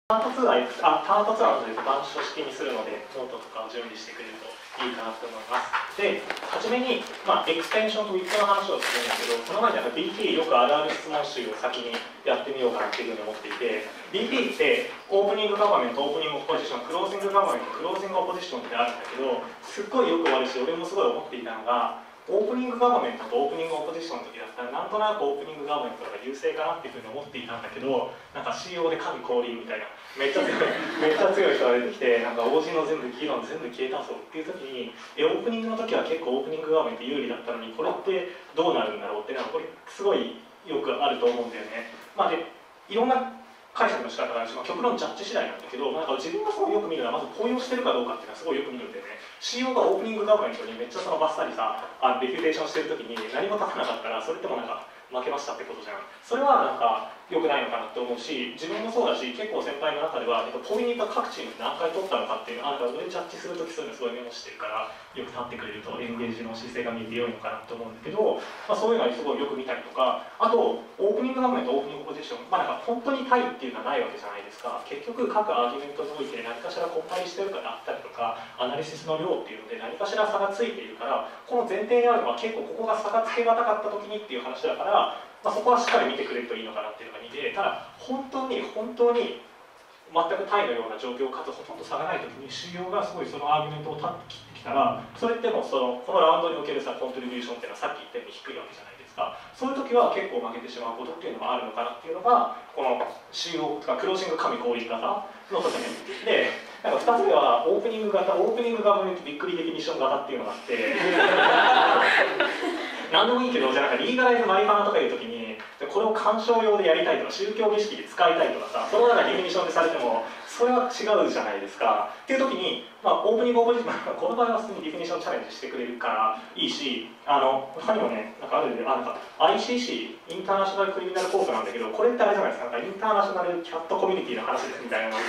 パート2はというか板書式にするので、ノートとかを準備してくれるといいかなと思います。で、はじめに、エクステンションとウィットの話をするんだけど、その前にBP よくあるある質問集を先にやってみようかなっていうふうに思っていて、BP ってオープニングガバメント、オープニングオポジション、クロージングガバメント、クロージングオポジションってあるんだけど、すっごいよくあるし、俺もすごい思っていたのが、オープニングガバメントとオープニングオポジションの時だったらなんとなくオープニングガバメントが優勢かなっていうふうに思っていたんだけど、なんか CEO で神降臨みたいなめっちゃ強い人が出てきて、なんか OG の議論全部消えたぞっていう時に、オープニングの時は結構オープニングガバメント有利だったのに、これってどうなるんだろうってこれすごいよくあると思うんだよね。でいろんな解釈の仕方があるし、極論ジャッジ次第なんだけど、自分がすごいよく見るのはまず公用してるかどうかっていうのはすごいよく見るんだよね。CEO がオープニングガバメントにめっちゃバッサリレピュテーションしてる時に何も立たなかったら、それっても負けましたってことじゃん。それは良くないのかなって思うし、自分もそうだし、結構先輩の中ではポイントが各チーム何回取ったのかっていうのを上でジャッジするときそういうのすごいメモしてるから、よく立ってくれるとエンゲージの姿勢が見えて良いのかなと思うんだけど、そういうのはすごいよく見たりとか、あとオープニングガバメント、オープニングポジション、本当に対っていうのはないわけじゃないですか。結局各アーギュメントにおいて何かしらコンパイしてるかであったりとか、アナリシスの量っていうので何かしら差がついているから、この前提にあるのは結構ここが差がつけがたかった時にっていう話だから、そこはしっかり見てくれるといいのかなっていうのが2で、ただ本当に全くタイのような状況かつほとんど差がない時に CEO がすごいそのアーギュメントを立ってきたら、それってもうこのラウンドにおけるコントリビューションっていうのはさっき言ったように低いわけじゃないですか。そういう時は結構負けてしまうことっていうのがあるのかなっていうのが、この CEO とかクロージング神降臨型の時にで、2つ目はオープニング型、オープニングガバメントびっくりデフィニッション型っていうのがあって何でもいいけど、じゃあリーガライズマリファナとかいう時にこれを鑑賞用でやりたいとか宗教儀式で使いたいとかそのデフィニッションでされてもそれは違うじゃないですかっていう時に、オープニングオポジションこの場合は普通にディフィニッションチャレンジしてくれるからいいし、他にもねあるんで、ICC インターナショナルクリミナルコートなんだけど、これってあれじゃないですか、インターナショナルキャットコミュニティの話ですみたいなのが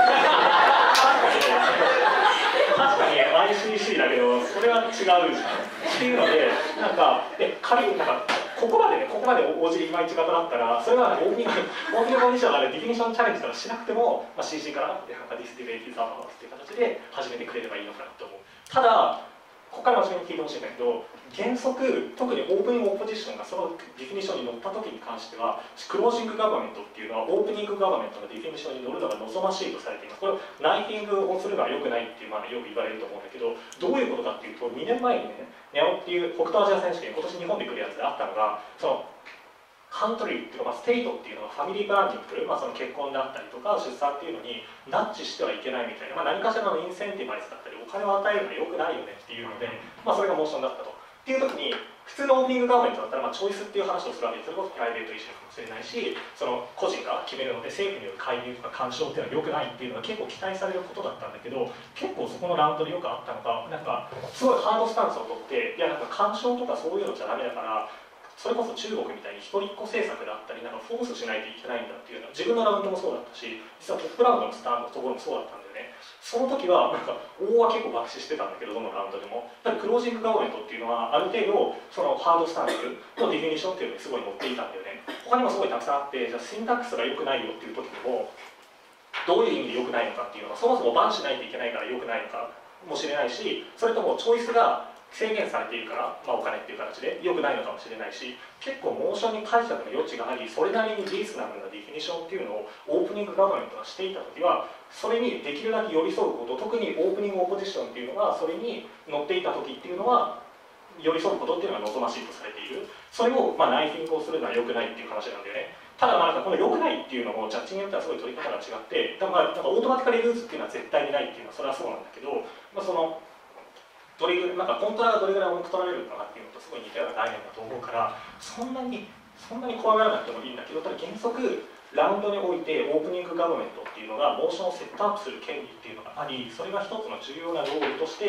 確かに ICC だけどそれは違うじゃんっていうので、仮にここまで OG 今一型だったら、それはオープニングコンディションがあるディフィニッションチャレンジとかしなくても、CC からディスティベイティザーバーっていう形で始めてくれればいいのかなと思う。ただここから真面目に聞いてほしいんだけど、原則特にオープニングオポジションがそのディフィニッションに乗った時に関しては、クロージングガバメントっていうのはオープニングガバメントのディフィニッションに乗るのが望ましいとされています。これをナイティングをするのは良くないっていうよく言われると思うんだけど、どういうことかっていうと、2年前にね、ネオっていう北東アジア選手権、今年日本で来るやつであったのが、カントリーっていうか、ステイトっていうのはファミリープランニング、その結婚であったりとか出産っていうのにナッチしてはいけないみたいな、何かしらのインセンティバイスだったりお金を与えるのは良くないよねっていうので、それがモーションだったと。っていう時に普通のオープニングガバメントだったら、チョイスっていう話をするわけです。それこそプライベートイシューかもしれないし、個人が決めるので政府による介入とか干渉っていうのは良くないっていうのが結構期待されることだったんだけど、結構そこのラウンドでよくあったのが、すごいハードスタンスを取って、いや干渉とかそういうのじゃダメだから、それこそ中国みたいに一人っ子政策だったりフォースしないといけないんだっていうのは、自分のラウンドもそうだったし、実はトップラウンドのスタートのところもそうだったんだよね。その時は大は結構爆死してたんだけど、どのラウンドでもやっぱりクロージングガバメントっていうのはある程度ハードスタンスのディフィニッションっていうのにすごい乗っていたんだよね。他にもすごいたくさんあって、じゃあシンタックスが良くないよっていう時にもどういう意味で良くないのかっていうのが、そもそもバンしないといけないから良くないのかもしれないし、それともチョイスが制限されているから、お金っていう形で良くないのかもしれないし、結構モーションに解釈の余地があり、それなりにリーズナブルなディフィニッションっていうのをオープニングガバメントがしていた時は、それにできるだけ寄り添うこと、特にオープニングオポジションっていうのがそれに乗っていた時っていうのは寄り添うことっていうのが望ましいとされている。それをナイティングをするのは良くないっていう話なんだよね。ただこの良くないっていうのもジャッジによってはすごい取り方が違って、オートマティカリルーズっていうのは絶対にないっていうのはそれはそうなんだけど、コントラがどれぐらい重く取られるのかなっていうのとすごい似たような概念だと思うから、そんなに怖がらなくてもいいんだけど、ただ原則ラウンドにおいてオープニングガバメントっていうのがモーションをセットアップする権利っていうのがあり、それが一つの重要なロールとして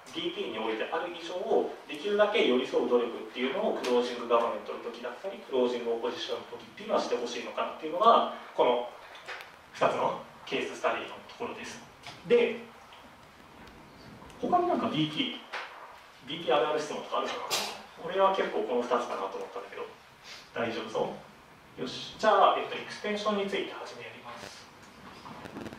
DP においてある以上、できるだけ寄り添う努力っていうのをクロージングガバメントの時だったりクロージングオポジションの時っていうのはしてほしいのかなっていうのがこの2つのケーススタディのところです。で他にBP あるある質問とかあるかな。俺は結構この2つかなと思ったんだけど、大丈夫そう？よし、じゃあ、エクステンションについて始めやります。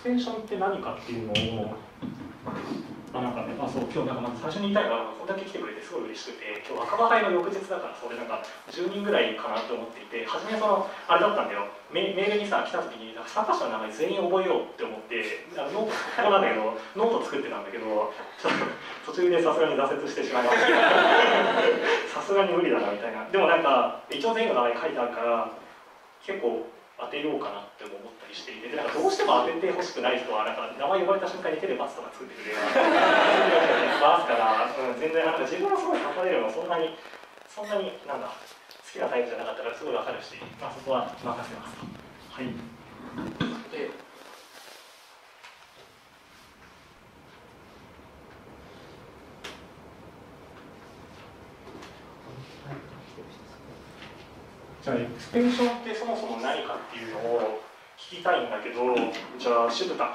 テンションって何かっていうのをなんかね、そう今日なんかまず最初に言いたいのはこんだけ来てくれてすごい嬉しくて、今日若葉杯の翌日だからそれなんか10人ぐらいかなと思っていて、初めあれだったんだよ、メールにさ来た時に参加者の名前全員覚えようって思ってノートここなんだけどノート作ってたんだけど、ちょっと途中でさすがに挫折してしまいましたさすがに無理だなみたいな。でもなんか一応全員の名前書いてあるから結構当てようかなって思ったりしていて、でなんかどうしても当ててほしくない人はなんか名前呼ばれた瞬間に手でバツとか作ってくれるようなバツから、全然なんか自分はすごい書かれるのそんなになんだ好きなタイプじゃなかったからすごいわかるし、そこは任せます。はい。でじゃあエクステンションってそもそも何かっていうのを聞きたいんだけど、じゃあ渋田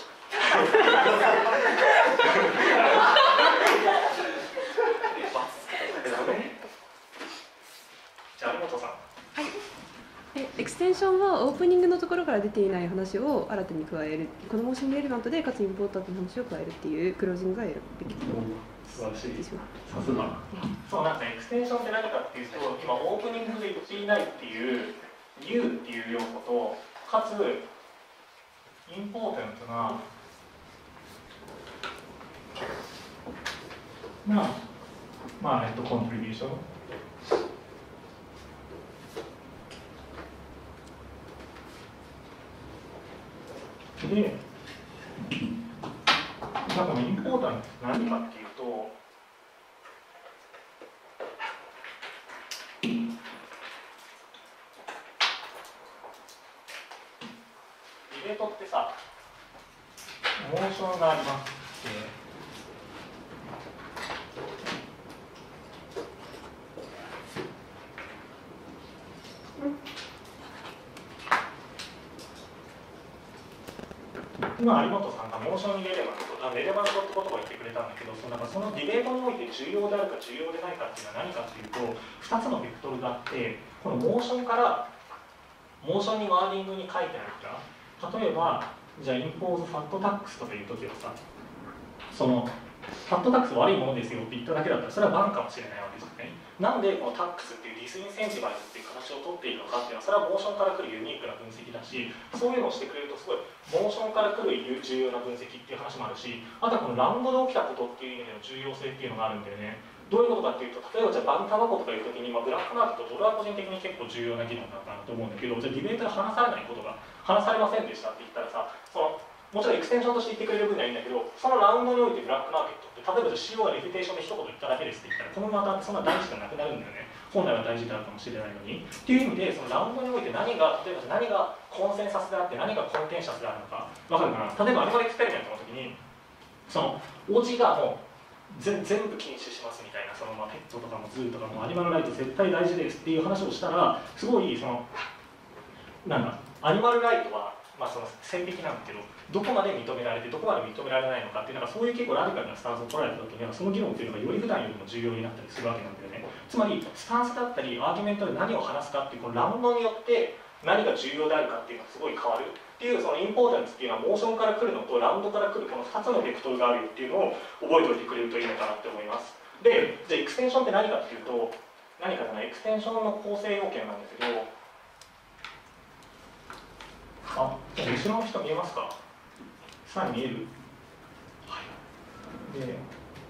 じゃあ有本さん。 エクステンションはオープニングのところから出ていない話を新たに加える、このモーションレレバントでかつインポータントな話を加えるっていうクロージングがやるべきだと思います。 素晴らしい。さすが。そうなんかエクステンションって何かっていうと、今オープニングで言っていないっていうニューっていう要素と、かつインポータントなコントリビューションで、このインポータントって何かっていうと、リベートってさ、モーションがありますって。今、有本さんがモーションレレバント、レレバントって言葉を言ってくれたんだけど、そのディベートにおいて重要であるか重要でないかっていうのは何かっていうと、2つのベクトルがあって、このモーションからモーションにワーディングに書いてあるから、例えば、じゃあインポーズファットタックスとかいうときはさ、ファットタックス悪いものですよって言っただけだったら、それはバンかもしれないわけじゃない。なんでこのタックスっていうディスインセンティバイズっていう形を取っているのかっていうのは、それはモーションから来るユニークな分析だし、そういうのをしてくれるとすごいモーションから来る重要な分析っていう話もあるし、あとはこのラウンドで起きたことっていう意味での重要性っていうのがあるんだよね。どういうことかっていうと、例えばじゃあバンタバコとかいうときに、ブラックマーケット、俺は個人的に結構重要な議論だったなと思うんだけど、じゃあディベートで話されないことが話されませんでしたって言ったらさ、もちろんエクステンションとして言ってくれる分にはいいんだけど、そのラウンドにおいてブラックマーケットって、例えばじゃあ CO がレピュテーションで一言言っただけですって言ったら、このまたそんな大事じゃなくなるんだよね。本来は大事であるかもしれないのに。っていう意味で、そのラウンドにおいて例えば何がコンセンサスであって何がコンテンシャスであるのか、わかるかな。例えばアニマルエクスペリメントの時に、おじがもう全部禁止しますみたいな、ペットとかもズーとかもアニマルライト絶対大事ですっていう話をしたら、すごいアニマルライトは線引きなんだけど、どこまで認められてどこまで認められないのかっていうそういう結構ラディカルなスタンスを取られた時には、その議論っていうのがより普段よりも重要になったりするわけなんだよね。つまりスタンスだったりアーギュメントで何を話すかっていうこのラウンドによって何が重要であるかっていうのがすごい変わるっていう、そのインポータンスっていうのはモーションから来るのとラウンドから来るこの2つのベクトルがあるよっていうのを覚えておいてくれるといいのかなって思います。で、じゃあエクステンションって何かっていうと、エクステンションの構成要件なんですけど、後ろの人見えますか？さあ見える？はい。で、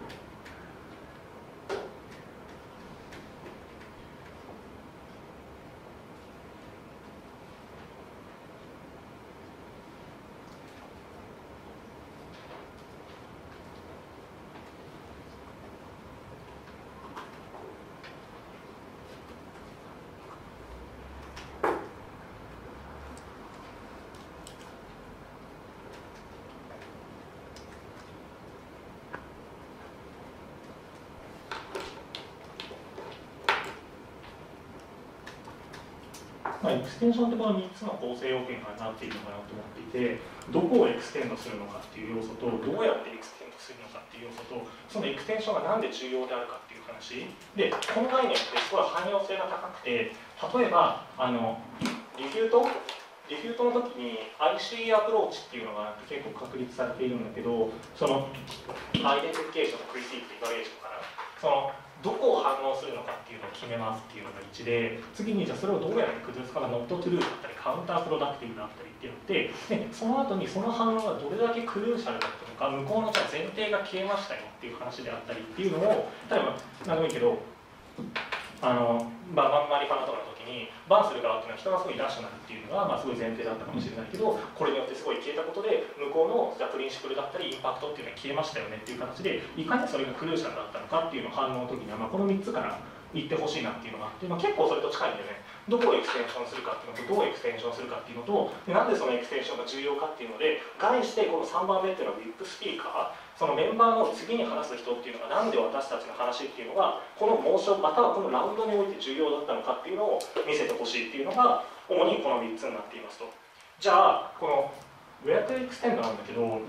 エクステンションってこの3つの構成要件からなっているのかなと思っていて、どこをエクステンドするのかっていう要素と、どうやってエクステンドするのかっていう要素と、そのエクステンションがなんで重要であるかっていう話で、この概念ってすごい汎用性が高くて、例えばリフュートディフュートの時に IC アプローチっていうのが結構確立されているんだけど、そのアイデンティフィケーションとクリティックイバリエーションかな、そのどこを反応するのかっていうのを決めますっていうのが1で、次にじゃあそれをどうやって崩すかがノットトゥルーだったりカウンタープロダクティブだったりっていうので、その後にその反応がどれだけクルーシャルだったのか、向こうのじゃあ前提が消えましたよっていう話であったりっていうのを、例えば何でもいいけど、マンマリファナとかの時にバンする側っていうのは人がすごいラッショナルっていうのがすごい前提だったかもしれないけど、これによってすごい消えたことで向こうのじゃあプリンシプルだったりインパクトっていうのが消えましたよねっていう形で、いかにそれがクルーシャルだったのかっていうのを反応の時には、この3つから言ってほしいなっていうのがあって、結構それと近いんだよね。どこをエクステンションするかっていうのと、どうエクステンションするかっていうのと、なんでそのエクステンションが重要かっていうので、概してこの3番目っていうのは VIP スピーカー、そのメンバーの次に話す人っていうのがなんで私たちの話っていうのがこのモーションまたはこのラウンドにおいて重要だったのかっていうのを見せてほしいっていうのが主にこの3つになっていますと。じゃあこの Where to Extend なんだけど、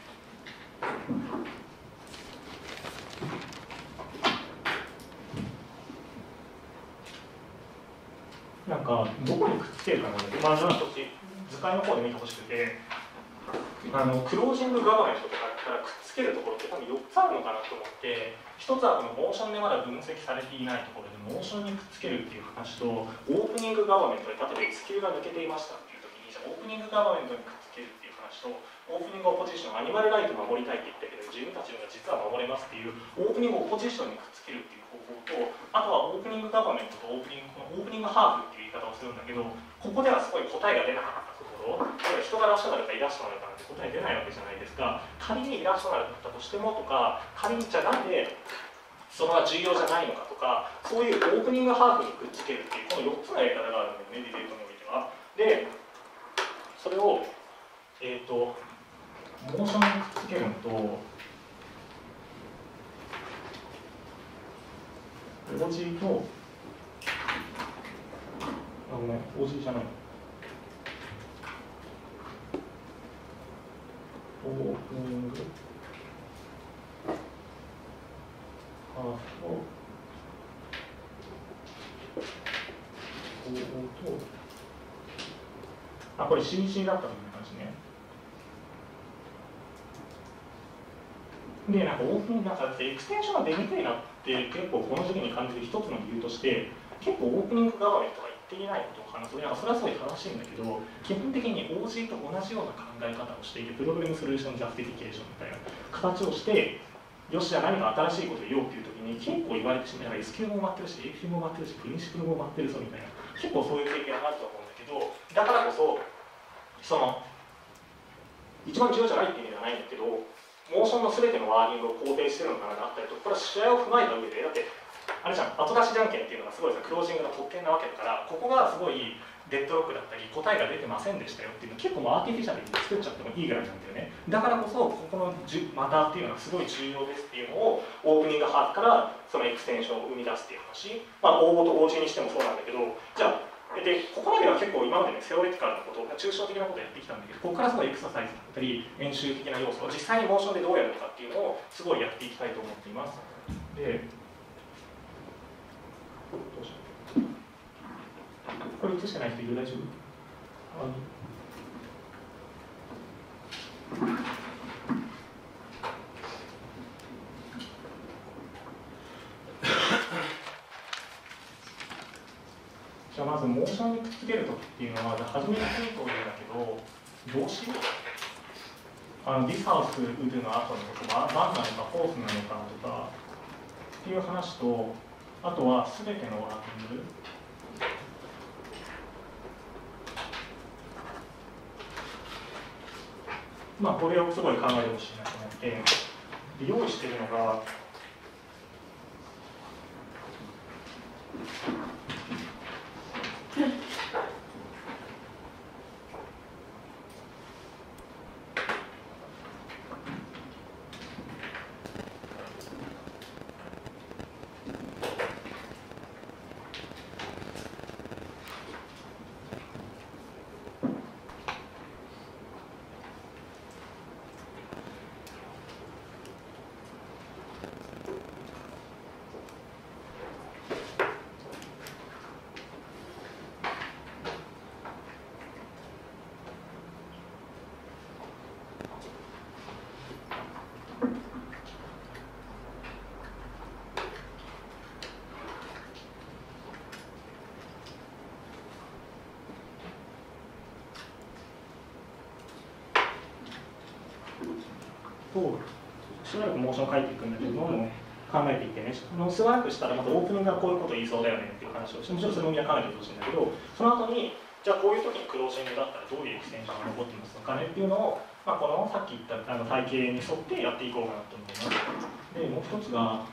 なんかどこにくっつけるかなんだけど、じゃあこっち図解の方で見てほしくて、クロージングガバメントとかからくっつけるところって多分4つあるのかなと思って、1つはこのモーションでまだ分析されていないところでモーションにくっつけるっていう話と、オープニングガバメントで例えば S q が抜けていましたっていう時に、じゃあオープニングガバメントにくっつけるっていう話と、オープニングオポジション、アニマルライト守りたいって言ったけど自分たちのが実は守れますっていうオープニングオポジションにくっつけるっていう方法と、あとはオープニングガバメントとオープニングハーフっていう言い方をするんだけど、ここではすごい答えが出なかったところ、人がラッショナルかイラッショナルかなんて答え出ないわけじゃないですか。仮にイラッショナルだったとしてもとか、仮にじゃあなんでそれは重要じゃないのかとか、そういうオープニングハーフにくっつけるっていうこの4つのやり方があるんだよね、ディベートにおいては。で、それをモーションにくっつけるのと、オジーと、ごめん、オジーじゃない。オープニングハーフと、これ CC だったという感じね。で、なんかオープンなんかエクステンションが出にくいなって結構この時期に感じる一つの理由として、結構オープニングガバメントが言っていないことを話す。それはすごい正しいんだけど、基本的に OG と同じような考え方をしていて、プログラムソリューションジャスティフィケーションみたいな形をして、よしじゃあ何か新しいこと言おうっていう時に結構言われてしまう。SQ も埋まってるし、AQ も埋まってるし、プリンシプルも埋まってるぞみたいな、結構そういう経験があると思うんだけど、だからこそ、その一番重要じゃないっていう意味ではないんだけど、モーションの全てのワーディングを肯定してるのかながあったりと、これは試合を踏まえた上で、だってあれじゃん、後出しじゃんけんっていうのがすごいさ、クロージングの特権なわけだから、ここがすごいデッドロックだったり答えが出てませんでしたよっていうの結構アーティフィシャルに作っちゃってもいいぐらいなんだよね。だからこそここのマターっていうのはすごい重要ですっていうのをオープニングハーフからそのエクステンションを生み出すっていう話、応募と OG にしてもそうなんだけど、じゃあでここまでは結構今までねセオレティカルなこと、抽象的なことをやってきたんだけど、ここからすごいエクササイズだったり演習的な要素を実際にモーションでどうやるのかっていうのをすごいやっていきたいと思っています。でどうしよう、これ映してない人いる？大丈夫？じゃあまずモーションにくっつけるときっていうのは、初めについておるんだけど、動詞This house would の後のことがバンなのかフォースなのかとかっていう話と、あとはすべてのワーキング、これをすごい考えてほしいなと思って、用意しているのが、 しばらくモーション書いていくんだけども、考えていってね、しばらくしたらまたオープニングがこういうこと言いそうだよねっていう話をして、もちろんそれもみんな考えてほしいんだけど、その後にじゃあこういう時にクロージングだったらどういうエクステンションが残ってますのかねっていうのを、このさっき言った体系に沿ってやっていこうかなと思います。でもう一つが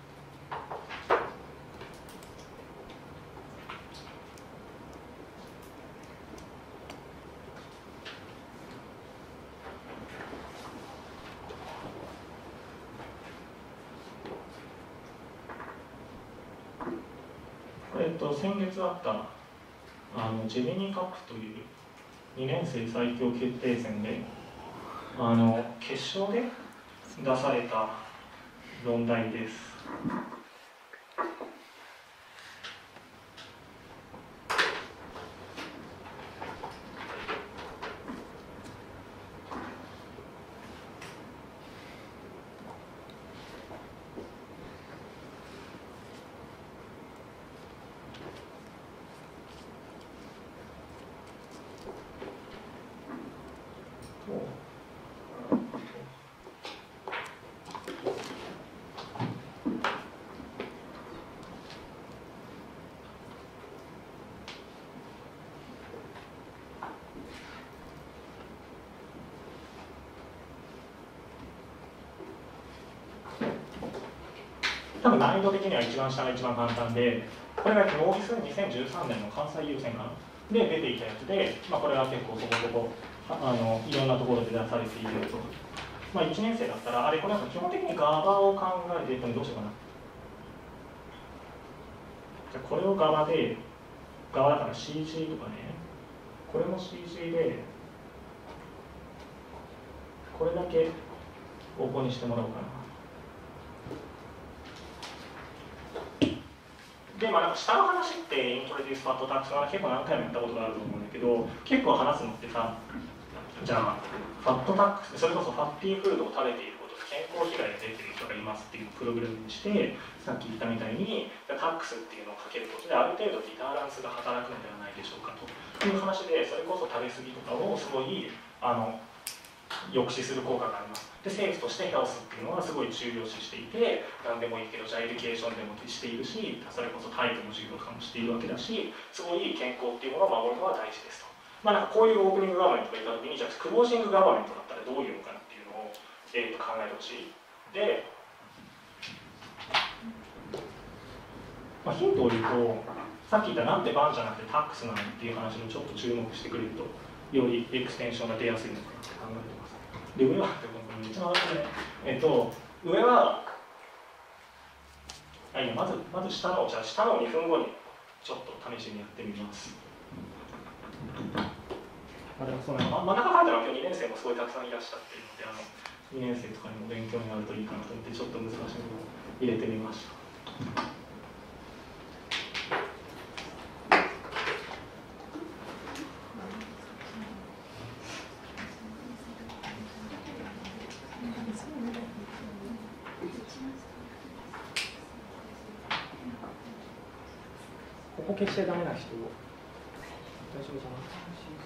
先月あったジェミニカップという2年生最強決定戦で決勝で出された論題です。多分難易度的には一番下が一番簡単で、これがノービス2013年の関西優先かなで出ていたやつで、これは結構そこそこいろんなところで出されていると。1年生だったら、これ基本的に GABA を考えて、どうしようかな。じゃあこれを GABA で、GABA だから CG とかね、これも CG で、これだけオープンにしてもらおうかな。で、下の話ってイントロデュースファットタックスは結構何回もやったことがあると思うんだけど、結構話すのってさ、じゃあファットタックス、それこそファッティーフードを食べていることで健康被害が出ている人がいますっていうプログラムにして、さっき言ったみたいにタックスっていうのをかけることである程度ディターランスが働くのではないでしょうかという話で、それこそ食べ過ぎとかをすごい抑止する効果があります。で、政府としてヘルスっていうのはすごい重要視していて、何でもいいけど、じゃあエデュケーションでもしているし、それこそ体育の授業とかもしているわけだし、すごい健康っていうものを守るのは大事ですと。こういうオープニングガバメントがいたときに、じゃあクロージングガバメントだったらどういうのかなっていうのを、考えてほしい。で、ヒントを言うと、さっき言ったなんでバンじゃなくてタックスなのっていう話にちょっと注目してくれると、よりエクステンションが出やすいのかなって考えてます。で、上はってことめっちゃ長いね。上は、まず下の、じゃあ下の2分後にちょっと試しにやってみます。でも真ん中書いたら今日2年生もすごいたくさんいらっしゃっているので、2年生とかにも勉強になるといいかなと思って、ちょっと難しいのを入れてみました。ここ消してダメな人、大丈夫かな。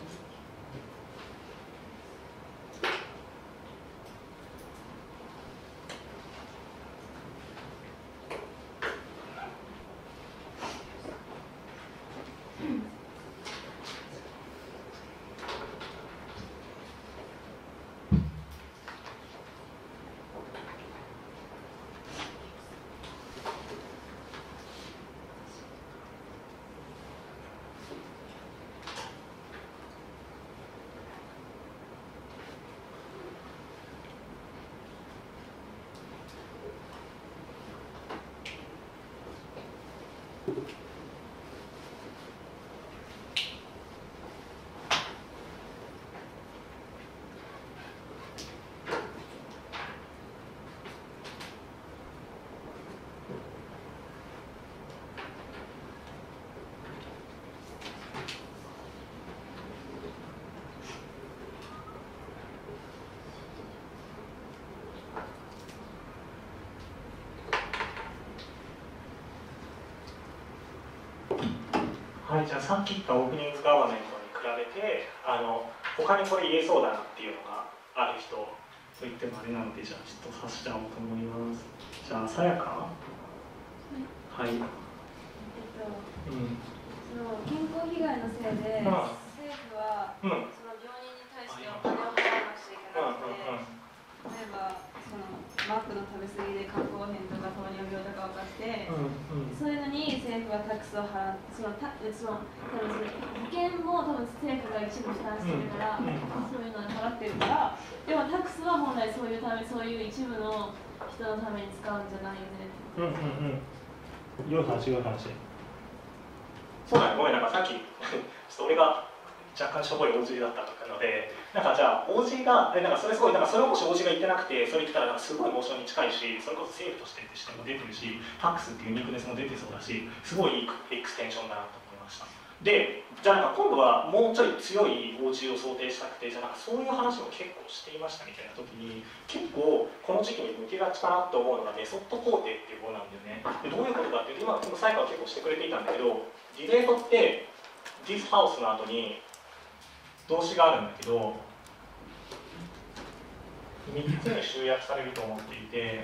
はい、じゃあさっき言ったオープニングガバメントに比べて他にこれ言えそうだなっていうのがある人と言ってもあれなので、じゃあちょっとさしちゃおうと思います。じゃあさやか。はい。 その健康被害のせいで、政府は、その病人に対してお金を払わなくちゃいけなくて、例えばそのマックの食べ過ぎで肝硬変とか糖尿病とかを犯して、そういうのに政府はタックスを払って、多分保険も多分政府が一部負担してるから、そういうのを払ってるから、でもタックスは本来そういう一部の人のために使うんじゃないよね。 良い話、良い話。そうだね、ごめん、なんかさっきちょっと俺が若干しょぼい OG だったので、なんかじゃあ OG がなんかそれすごい、なんかそれをもし OG が言ってなくて、それ言ったらなんかすごいモーションに近いし、それこそ政府としてって視点も出てるし、タックスっていうユニークネスも出てそうだし、すごいいいエクステンションだなと思いました。で、じゃあなんか今度はもうちょい強い OG を想定したくて、じゃあなんかそういう話も結構していましたみたいな時に、結構この時期に向けがちかなと思うのがメソッド工程っていうものなんだよね。でどういうことかっていうと、今このサイカは結構してくれていたんだけど、ディベートって This house の後に動詞があるんだけど、3つに集約されると思っていて、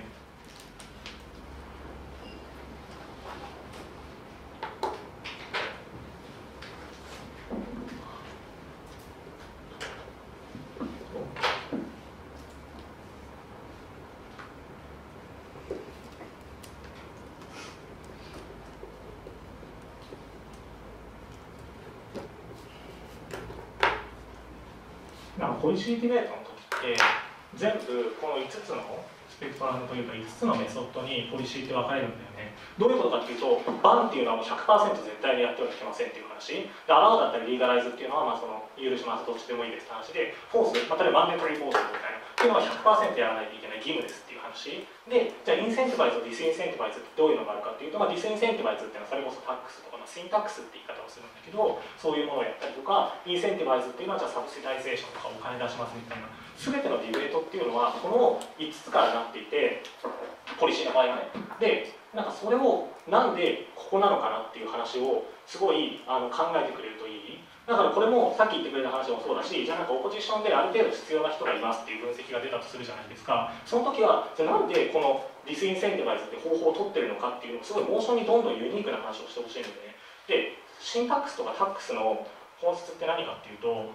ポリシーディベートの時って全部この5つのスペクトラムというか5つのメソッドにポリシーって分かれるんだよね。どういうことかっていうと、バンっていうのはもう 100% 絶対にやってはいけませんっていう話で、アラウだったりリーガライズっていうのはまあその許しますどっちでもいいですって話で、フォース、例えばマンデトリーフォースみたいなっていうのは 100% やらないといけない義務ですっていう話で、じゃあインセンティバイズとディスインセンティバイズってどういうのがあるかっていうと、ディスインセンティバイズっていうのはそれこそタックスとか、シンタックスって言い方をするんだけど、そういうものをやったりとか、インセンティバイズっていうのはじゃあサブシダイゼーションとかお金出しますみたいな、全てのディベートっていうのはこの5つからなっていて、ポリシーの場合はね。で、なんかそれをなんでここなのかなっていう話をすごい考えてくれるといい。だからこれもさっき言ってくれた話もそうだし、じゃあなんかオポジションである程度必要な人がいますっていう分析が出たとするじゃないですか。その時はじゃあなんでこのディスインセンティバイズって方法を取ってるのかっていうのをすごいモーションにどんどんユニークな話をしてほしいんだよね。で、シンタックスとかタックスの本質って何かっていうと、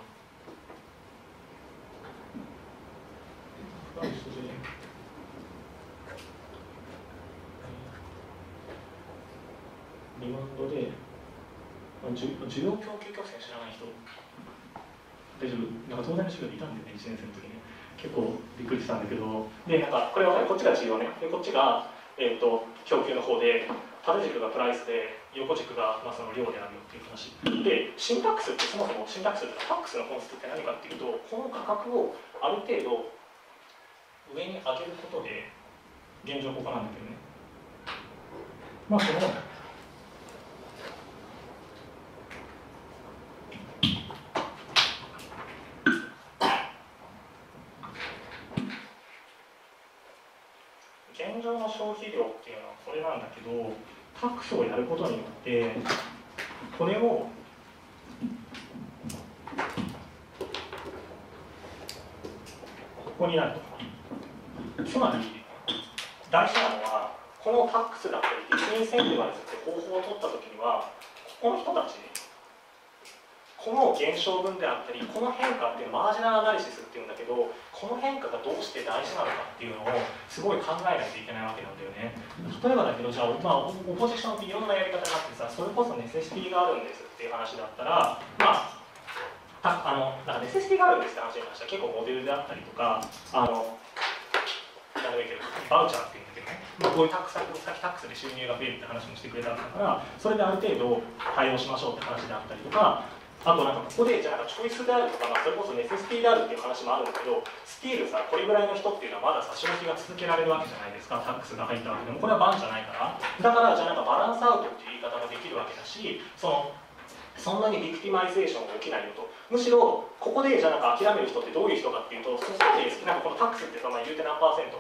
リマンドで需要供給曲線知らない人大丈夫？なんか東大の授業でいたんだよね、1年生の時に。結構びっくりしたんだけど、で、なんかこれはこっちが需要ね、でこっちが、供給の方で、縦軸がプライスで、横軸が、その量であるよっていう話。で、シンタックスってそもそもシンタックスってタックスの本質って何かっていうと、この価格をある程度上に上げることで、現状ここなんだけどね。その現状の消費量っていうのはこれなんだけど、タックスをやることによってこれをここになると。つまり大事なのはこのタックスだったりディスインセンティバイズって方法を取った時には、ここの人たちこの現象分であったり、この変化っていうのをマージナルアナリシスっていうんだけど、この変化がどうして大事なのかっていうのをすごい考えないといけないわけなんだよね。例えばだけど、じゃあ、オポジションっていろんなやり方があってさ、それこそネセシティがあるんですっていう話だったら、なんかネセシティがあるんですって話に関しては結構モデルであったりとか、バウチャーっていうんだけどね、こういうタックス先タックスで収入が増えるって話もしてくれたんだから、それである程度対応しましょうって話であったりとか、あとなんかここでじゃあチョイスであるとか、それこそネセシティであるっていう話もあるんだけど、スティールさ、これぐらいの人っていうのはまだ差し押しが続けられるわけじゃないですか、タックスが入ったわけでも、これはバンじゃないから。だからじゃあなんかバランスアウトっていう言い方もできるわけだし、そんなにビクティマイゼーションが起きないよと。むしろここでじゃあなんか諦める人ってどういう人かっていうと、そこでなんかこのタックスって言うて何%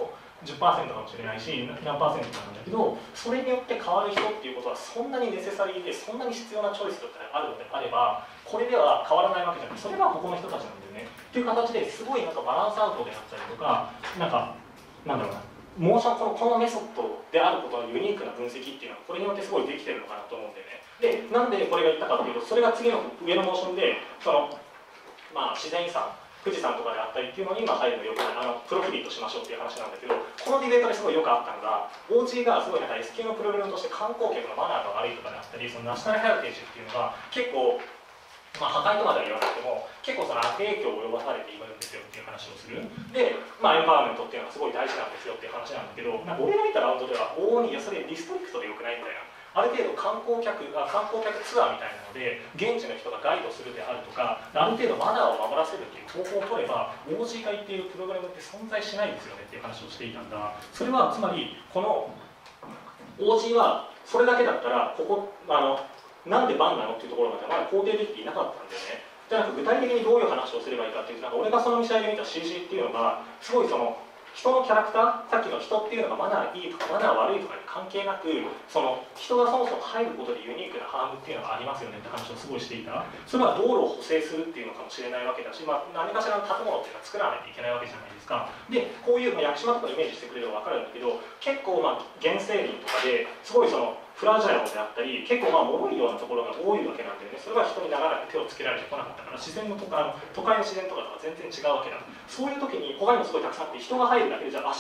10%かもしれないし何パーセントかなんだけど、それによって変わる人っていうことはそんなにネセサリーでそんなに必要なチョイスとかあるのであれば、これでは変わらないわけじゃない、それがここの人たちなんだよねっていう形ですごいなんかバランスアウトであったりとか、なんだろうな、モーションこのメソッドであることのユニークな分析っていうのはこれによってすごいできてるのかなと思うんだよね。で、なんでこれが言ったかっていうと、それが次の上のモーションで自然遺産富士山とかであったりっていうのに今入るのよくない、プロフィリートしましょうっていう話なんだけど、このディベートですごいよくあったのが、OG がすごいなんか S 級のプログラムとして観光客のマナーが悪いとかであったり、そのナショナルヘラテージっていうのが結構、破壊とまでは言わなくても結構その悪影響を及ぼされているんですよっていう話をする。で、エンパワーメントっていうのはすごい大事なんですよっていう話なんだけど、なんか俺が見たラウンドでは往々にいやそれディストリクトでよくないみたいな、ある程度観光客ツアーみたいなので現地の人がガイドするであるとか、ある程度マナーを守らせるっていう方法を取れば OG が言っているプログラムって存在しないですよねっていう話をしていたんだ。それはつまりこの OG はそれだけだったらなんでバンなのっていうところまでまだ肯定できていなかったんだよね。じゃなく具体的にどういう話をすればいいかっていうと、俺がそのミサイルで見た CG っていうのがすごいその人のキャラクター、さっきの人っていうのがマナーいいとかマナー悪いとかに関係なく、その人がそもそも入ることでユニークなハームっていうのがありますよねって話をすごいしていた。それは道路を補正するっていうのかもしれないわけだし、何かしらの建物っていうのは作らないといけないわけじゃないですか。で、こういう屋久島とかイメージしてくれれば分かるんだけど、結構原生林とかですごいそのフラジャイルであったり、結構脆いようなところが多いわけなんだよね。それは人に長らく手をつけられてこなかったから、自然の都会の自然とかとは全然違うわけだ。そういう時に他にもすごいたくさんあって、人が入るだけでじゃあ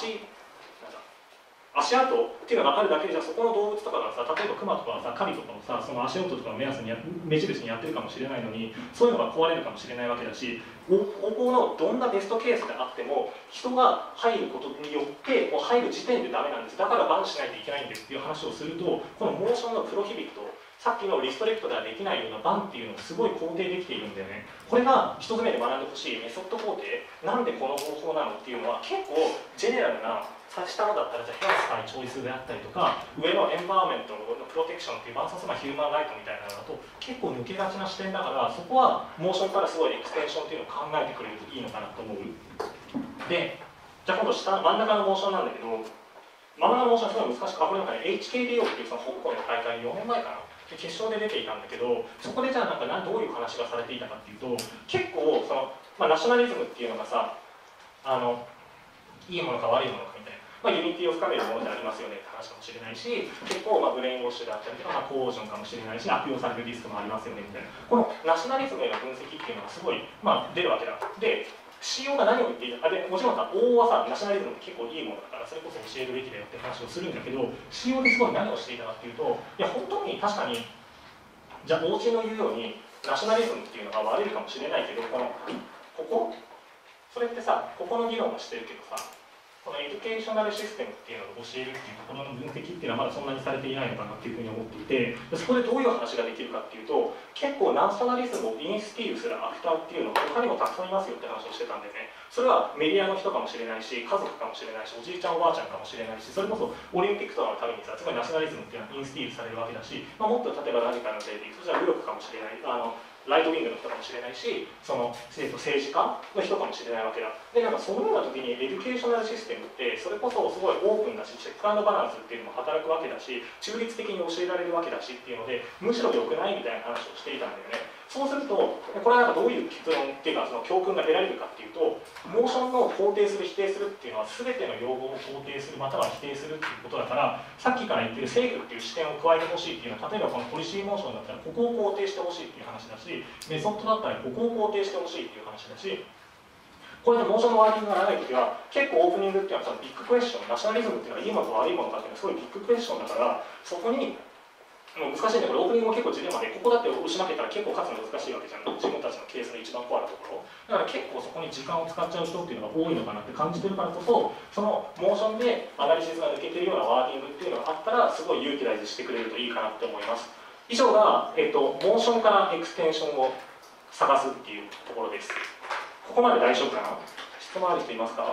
足跡っていうのが分かるだけでじゃあそこの動物とかがさ、例えばクマとかはさ、狩りとかをさ、その足音とかの目印にやってるかもしれないのに、そういうのが壊れるかもしれないわけだし、ここのどんなベストケースであっても人が入ることによってもう入る時点でダメなんです、だからバンしないといけないんですっていう話をすると、このモーションのプロヒビット、さっきのリストレクトではできないようなバンっていうのをすごい肯定できているんだよね。これが一つ目で学んでほしいメソッド工程、なんでこの方法なのっていうのは結構ジェネラルな、下のだったらじゃあヘアスタイチョイスであったりとか、上のエンバーメントのプロテクションっていうバーサスヒューマンライトみたいなのだと結構抜けがちな視点だから、そこはモーションからすごいエクステンションっていうのを考えてくれるといいのかなと思う。で、じゃあ今度真ん中のモーションなんだけど、真ん中のモーションはすごい難しく、これなんかね HKDO っていうその香港の大会に4年前かな決勝で出ていたんだけど、そこでじゃあどういう話がされていたかっていうと、結構その、ナショナリズムっていうのがさ、いいものか悪いものかみたいな、ユニティを深めるものでありますよねって話かもしれないし、結構ブレインウォッシュであったりとか、コージョンかもしれないし、悪用されるリスクもありますよねみたいな、このナショナリズムへの分析っていうのがすごい、出るわけだ。で、CEO が何を言っていたかで、もちろんさ、大はさ、ナショナリズムって結構いいものだから、それこそ教えるべきだよって話をするんだけど、CEO ですごい何をしていたかっていうと、いや、本当に確かに、じゃあ、OG の言うように、ナショナリズムっていうのが悪いかもしれないけど、ここそれってさ、ここの議論はしてるけどさ、このエデュケーショナルシステムっていうのを教えるっていうところの分析っていうのはまだそんなにされていないのかなっていうふうに思っていて、そこでどういう話ができるかっていうと、結構ナショナリズムをインスティールするアクターっていうのが他にもたくさんいますよって話をしてたんでね。それはメディアの人かもしれないし、家族かもしれないし、おじいちゃんおばあちゃんかもしれないし、それこそオリンピックとかのためにさ、すごいナショナリズムっていうのはインスティールされるわけだし、もっと例えばラジカルな例でいくと、じゃあ右翼かもしれない、ライトウィングの人かもしれないし、その政治家の人かもしれないわけだ。で、そのような時にエデュケーショナルシステムってそれこそすごいオープンだし、チェックアンドバランスっていうのも働くわけだし、中立的に教えられるわけだしっていうので、むしろ良くないみたいな話をしていたんだよね。そうすると、これはどういう結論っていうか、その教訓が得られるかっていうと、モーションの肯定する、否定するっていうのは、全ての用語を肯定する、または否定するっていうことだから、さっきから言ってる政府っていう視点を加えてほしいっていうのは、例えばこのポリシーモーションだったら、ここを肯定してほしいっていう話だし、メソッドだったら、ここを肯定してほしいっていう話だし、これでモーションのワーキングが長いときは、結構オープニングっていうのは、ビッグクエスチョン、ナショナリズムっていうのはいいものか悪いものかっていうのは、すごいビッグクエスチョンだから、そこに、難しいんだけど、オープニングも結構ジレンマで、ここだって押し負けたら結構勝つの難しいわけじゃん、自分たちのケースの一番コアなところ。だから結構そこに時間を使っちゃう人っていうのが多いのかなって感じてるからこそ、そのモーションでアナリシスが抜けてるようなワーキングっていうのがあったら、すごいユーティライズしてくれるといいかなって思います。以上が、モーションからエクステンションを探すっていうところです。ここまで大丈夫かな？質問ある人いますか？はい。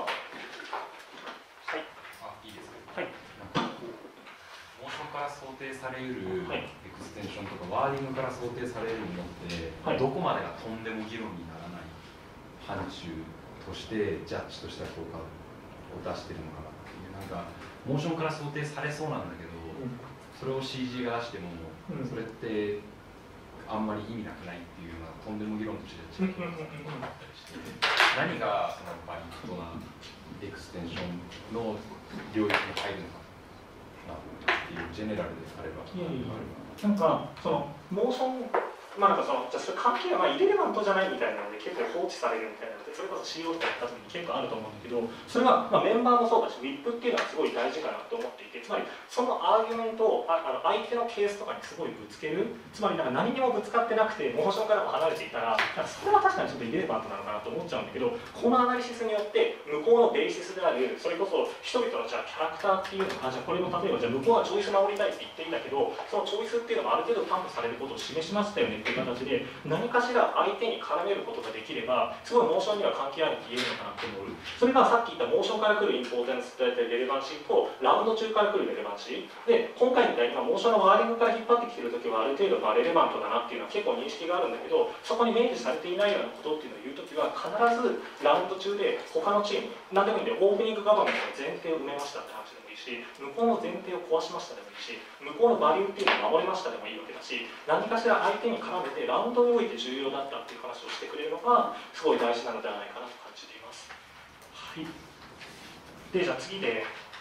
いいですか？はい。 モーションから想定されるエクステンションとか、ワーディングから想定されるものって、どこまでがとんでも議論にならない範疇としてジャッジとした評価を出しているのかなっなんかモーションから想定されそうなんだけど、それを CG が出しても、それってあんまり意味なくないっていうようなとんでも議論としてちょっとあったりして、何がそのバリッドなエクステンションの領域に入るのかなっていうジェネラルであれば。 なんかそのモーション、まあなんかそのじゃあそれ関係がイレレバントじゃないみたいなので結構放置されるみたいなので、それこそ CO とかやった時に結構あると思うんだけど、それはまあメンバーもそうだし WIP っていうのはすごい大事かなと思っていて、つまりそのアーギュメントを相手のケースとかにすごいぶつける、つまりなんか何にもぶつかってなくてモーションからも離れていたら、それは確かにちょっとイレレバントなのかなと思っちゃうんだけど、このアナリシスによって向こうのベーシスである、それこそ人々のじゃあキャラクターっていうのが、じゃあこれの例えばじゃあ向こうはチョイス守りたいって言っていたけど、そのチョイスっていうのもある程度担保されることを示しましたよねっていう形で、何かしら相手に絡めることができれば、すごいモーションには関係あるって言えるのかなと思う。それがさっき言ったモーションから来るインポーテンスだったりレレバンシーと、ラウンド中から来るレレバンシーで、今回みたいにモーションのワーディングから引っ張ってきてるときはある程度レレバントだなっていうのは結構認識があるんだけど、そこに明示されていないようなことっていうのを言うときは、必ずラウンド中で他のチーム、何でもいいんで、オープニングガバメントの前提を埋めましたって話でもいいし、向こうの前提を壊しましたでもいいし、向こうのバリューっていうのを守りましたでもいいわけだし、何かしら相手に絡めてラウンドにおいて重要だったっていう話をしてくれるのがすごい大事なのではないかなと感じています。はい。で、じゃあ次で、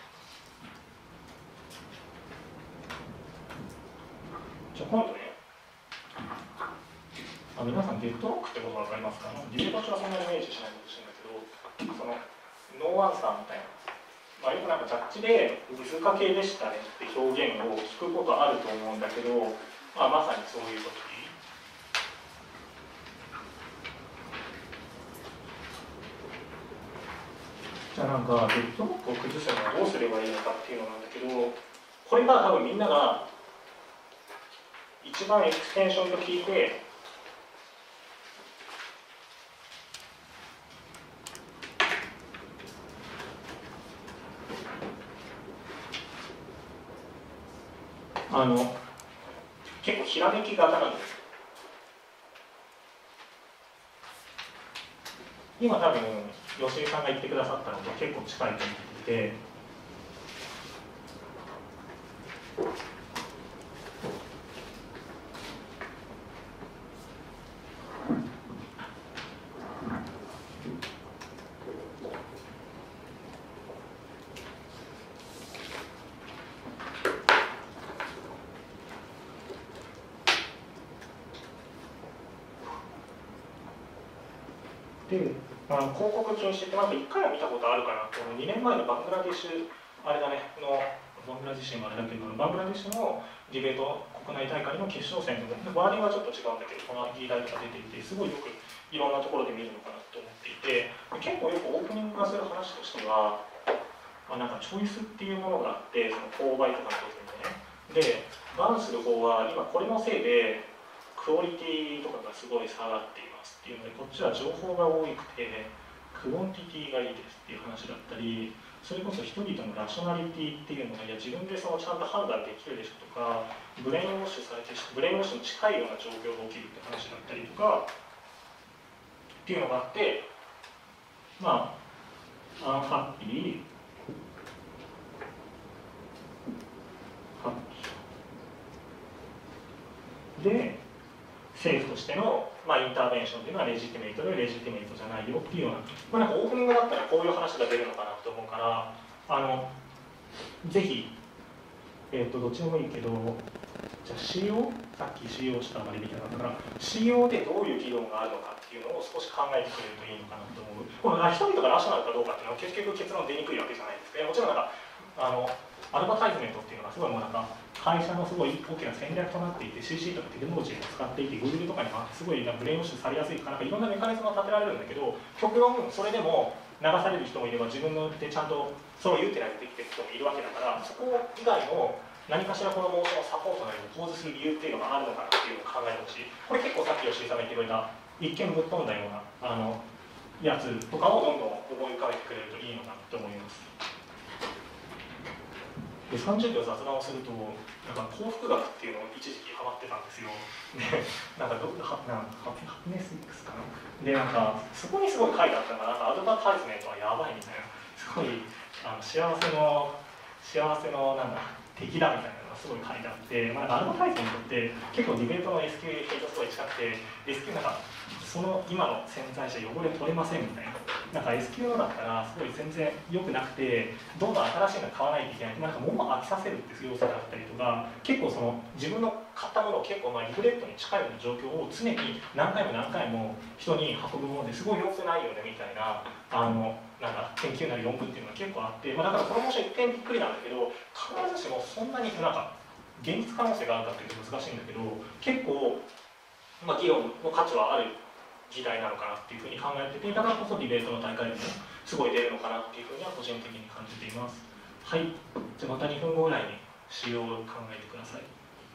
じゃあ今度ね、皆さんデッドロックってこと分かりますか？ディベート中はそんなにイメージしないかもしれないけど、そのノーアンサーみたいな、よくなんかジャッジで水かけでしたねって表現を聞くことあると思うんだけど、まさにそういうことで。じゃあなんかデッドロックを崩すにはどうすればいいのかっていうのなんだけど、これが多分みんなが一番エクステンションと聞いて結構ひらめき型なんです。今多分吉井さんが言ってくださったのと結構近いと思っていて、広告禁止ってなんか1回は見たことあるかなと、2年前のバングラデシュ、あれだね、バングラデシュもあれだけど、バングラデシュのディベート国内大会の決勝戦のワーディングはちょっと違うんだけど、この議題とか出ていて、すごいよくいろんなところで見るのかなと思っていて、結構よくオープニングがする話としては、なんかチョイスっていうものがあって、その購買とかのことでね。で、バンする方は、今これのせいで、クオリティとかがすごい下がっていますっていうので、こっちは情報が多くて、クオンティティがいいですっていう話だったり、それこそ人々のラショナリティっていうのが、いや自分でそのちゃんと判断できるでしょとか、ブレインウォッシュされて、ブレインウォッシュに近いような状況が起きるって話だったりとかっていうのがあって、アンハッピー、ハッピーで、政府としての、インターベンションというのはレジティメイトでレジティメイトじゃないよっていうような、なんかオープニングだったらこういう話が出るのかなと思うから、ぜひ、どっちでもいいけど、じゃあ CO、さっき CO ちょっとあまりできなかったから、CO でどういう議論があるのかっていうのを少し考えてくれるといいのかなと思う。この人々がラショナルかどうかっていうのは結局結論出にくいわけじゃないですか。もちろんなんかアドバタイズメントっていうのがすごいもうなんか会社のすごい大きな戦略となっていて CC とかテクノロジーを使っていて Google とかにすごいブレインウォッシュされやすいとか、なんかいろんなメカニズムが立てられるんだけど、極論それでも流される人もいれば自分のでちゃんとそれをユーティライズできてる人もいるわけだから、そこ以外の何かしらこのモーションをサポートなりに構図する理由っていうのがあるのかなっていうのを考えてほしい。これ結構さっき吉井さんが言ってくれた一見ぶっ飛んだようなやつとかをどんどん思い浮かべてくれるといいのかなと思います。で30秒雑談をすると、なんか幸福学っていうのを一時期ハマってたんですよ。で、なんかハピネス X かな。で、なんかそこにすごい書いてあったのが、なんかアドバタイズメントはやばいみたいな、すごい幸せのなんだ敵だみたいなのがすごい書いてあって、アドバタイズメントって結構ディベートの SQ とすごい近くて、 SQ なんかその今の潜在者汚れ取れませんみたいな、なんか SQ のだったらすごい全然良くなくて、どんどん新しいの買わないといけない、なんか物を飽きさせるっていう要素があったりとか、結構その自分の買ったものを結構リフレットに近いような状況を常に何回も人に運ぶものですごい良くないよねみたいななんだ研究なり論文っていうのが結構あって、だからプロモーション一点びっくりなんだけど、必ずしもそんなになんか現実可能性があるかっていうと難しいんだけど、結構、議論の価値はある議題なのかなっていうふうに考えてて、だからこそディベートの大会でもすごい出るのかなっていうふうには個人的に感じています。はい、じゃあまた2分後ぐらいに仕様を考えてください。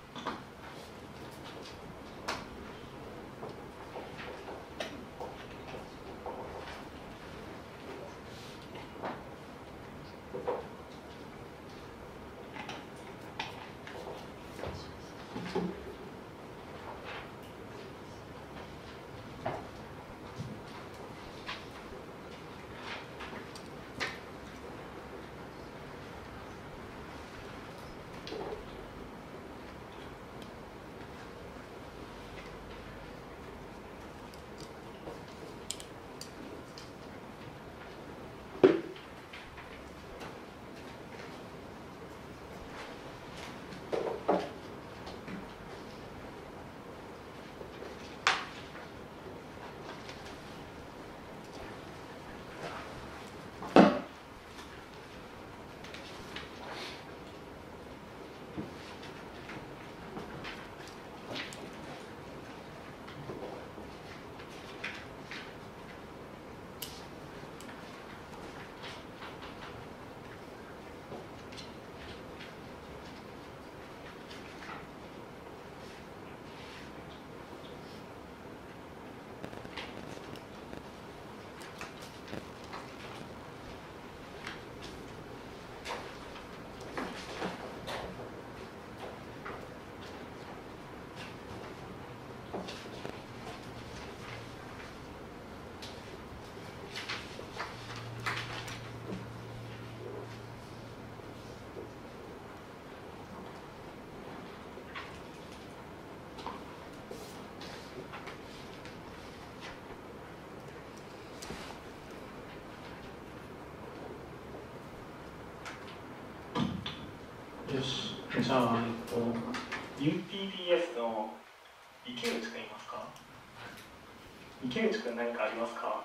よし、じゃあ、UPBS の池内くんいますか？池内くん何かありますか？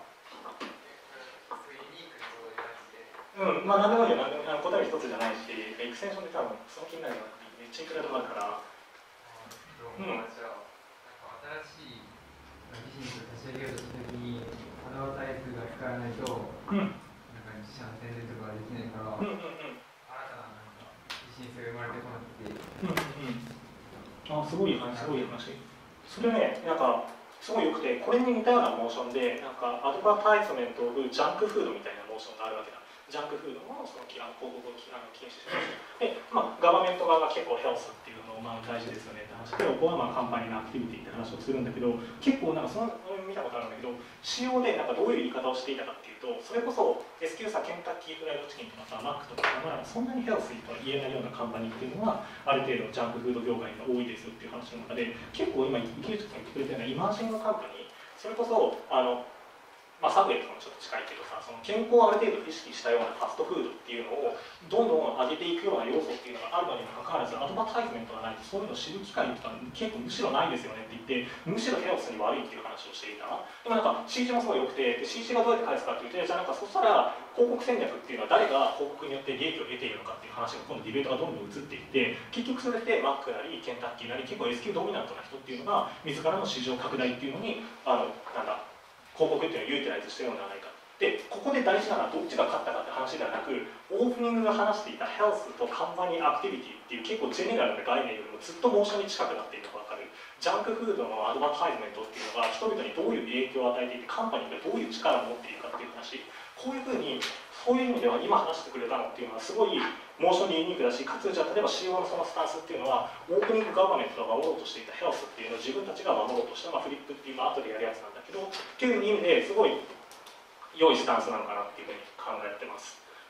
うん、何でもいいよ、何でも答え一つじゃないし、エクステンションで多分その気になるのってめっちゃいくらでもあるから。 じゃあ、新しいビジネスを立ち上げようとしたときに、アドバタイズが使わないと、なんか自社の宣伝とかができないから、新たなビジネスが生まれてこなくて。 すごい話、すごい話。それね、なんかすごい良くて、これに似たようなモーションで、なんかアドバタイズメントオブジャンクフードみたいなモーションがあるわけだ。ジャンクフードのその広告を禁止してます。で、ガバメント側が結構ヘルスっていうのを大事ですよねって話で、ここはカンパニーのアクティビティって話をするんだけど、結構なんかその見たことあるんだけど、仕様でなんかどういう言い方をしていたかっていうと、それこそ SQ さ、ケンタッキーフライドチキンとかさ、マックとかそんなにヘルスとは言えないようなカンパニーっていうのは、ある程度ジャンクフード業界が多いですよっていう話の中で、結構今、池内さんが言ってくれたようなイマージングカンパニー、それこそサブウェイとかもちょっと近いけどさ、その健康をある程度意識したようなファストフードっていうのをどんどん上げていくような要素っていうのがあるのにもかかわらず、アドバタイズメントがないとそういうのを知る機会とか結構むしろないですよねって言って、むしろヘルスに悪いっていう話をしていた。でもなんか CG もすごい良くて、CG がどうやって返すかっていうと、じゃあなんかそしたら広告戦略っていうのは誰が広告によって利益を得ているのかっていう話が今度ディベートがどんどん移っていって、結局それでマックなりケンタッキーなり結構 SQ ドミナントな人っていうのが自らの市場拡大っていうのに広告っていうのをユーティライズしてるのではないか。で、ここで大事なのはどっちが勝ったかって話ではなく、オープニングが話していたヘルスとカンパニーアクティビティっていう結構ジェネラルな概念よりもずっとモーションに近くなっているのが分かる。ジャンクフードのアドバタイズメントっていうのが人々にどういう影響を与えていて、カンパニーがどういう力を持っているかっていう話、こういうふうにそういう意味では今話してくれたのっていうのはすごいモーションでユニークだし、かつじゃあ例えば CEO のそのスタンスっていうのはオープニングガバメントが守ろうとしていたヘルスっていうのを自分たちが守ろうとした、フリップっていう後でやるやつなんだけどっていう意味ですごい良いスタンスなのかなっていうふうに考えてます。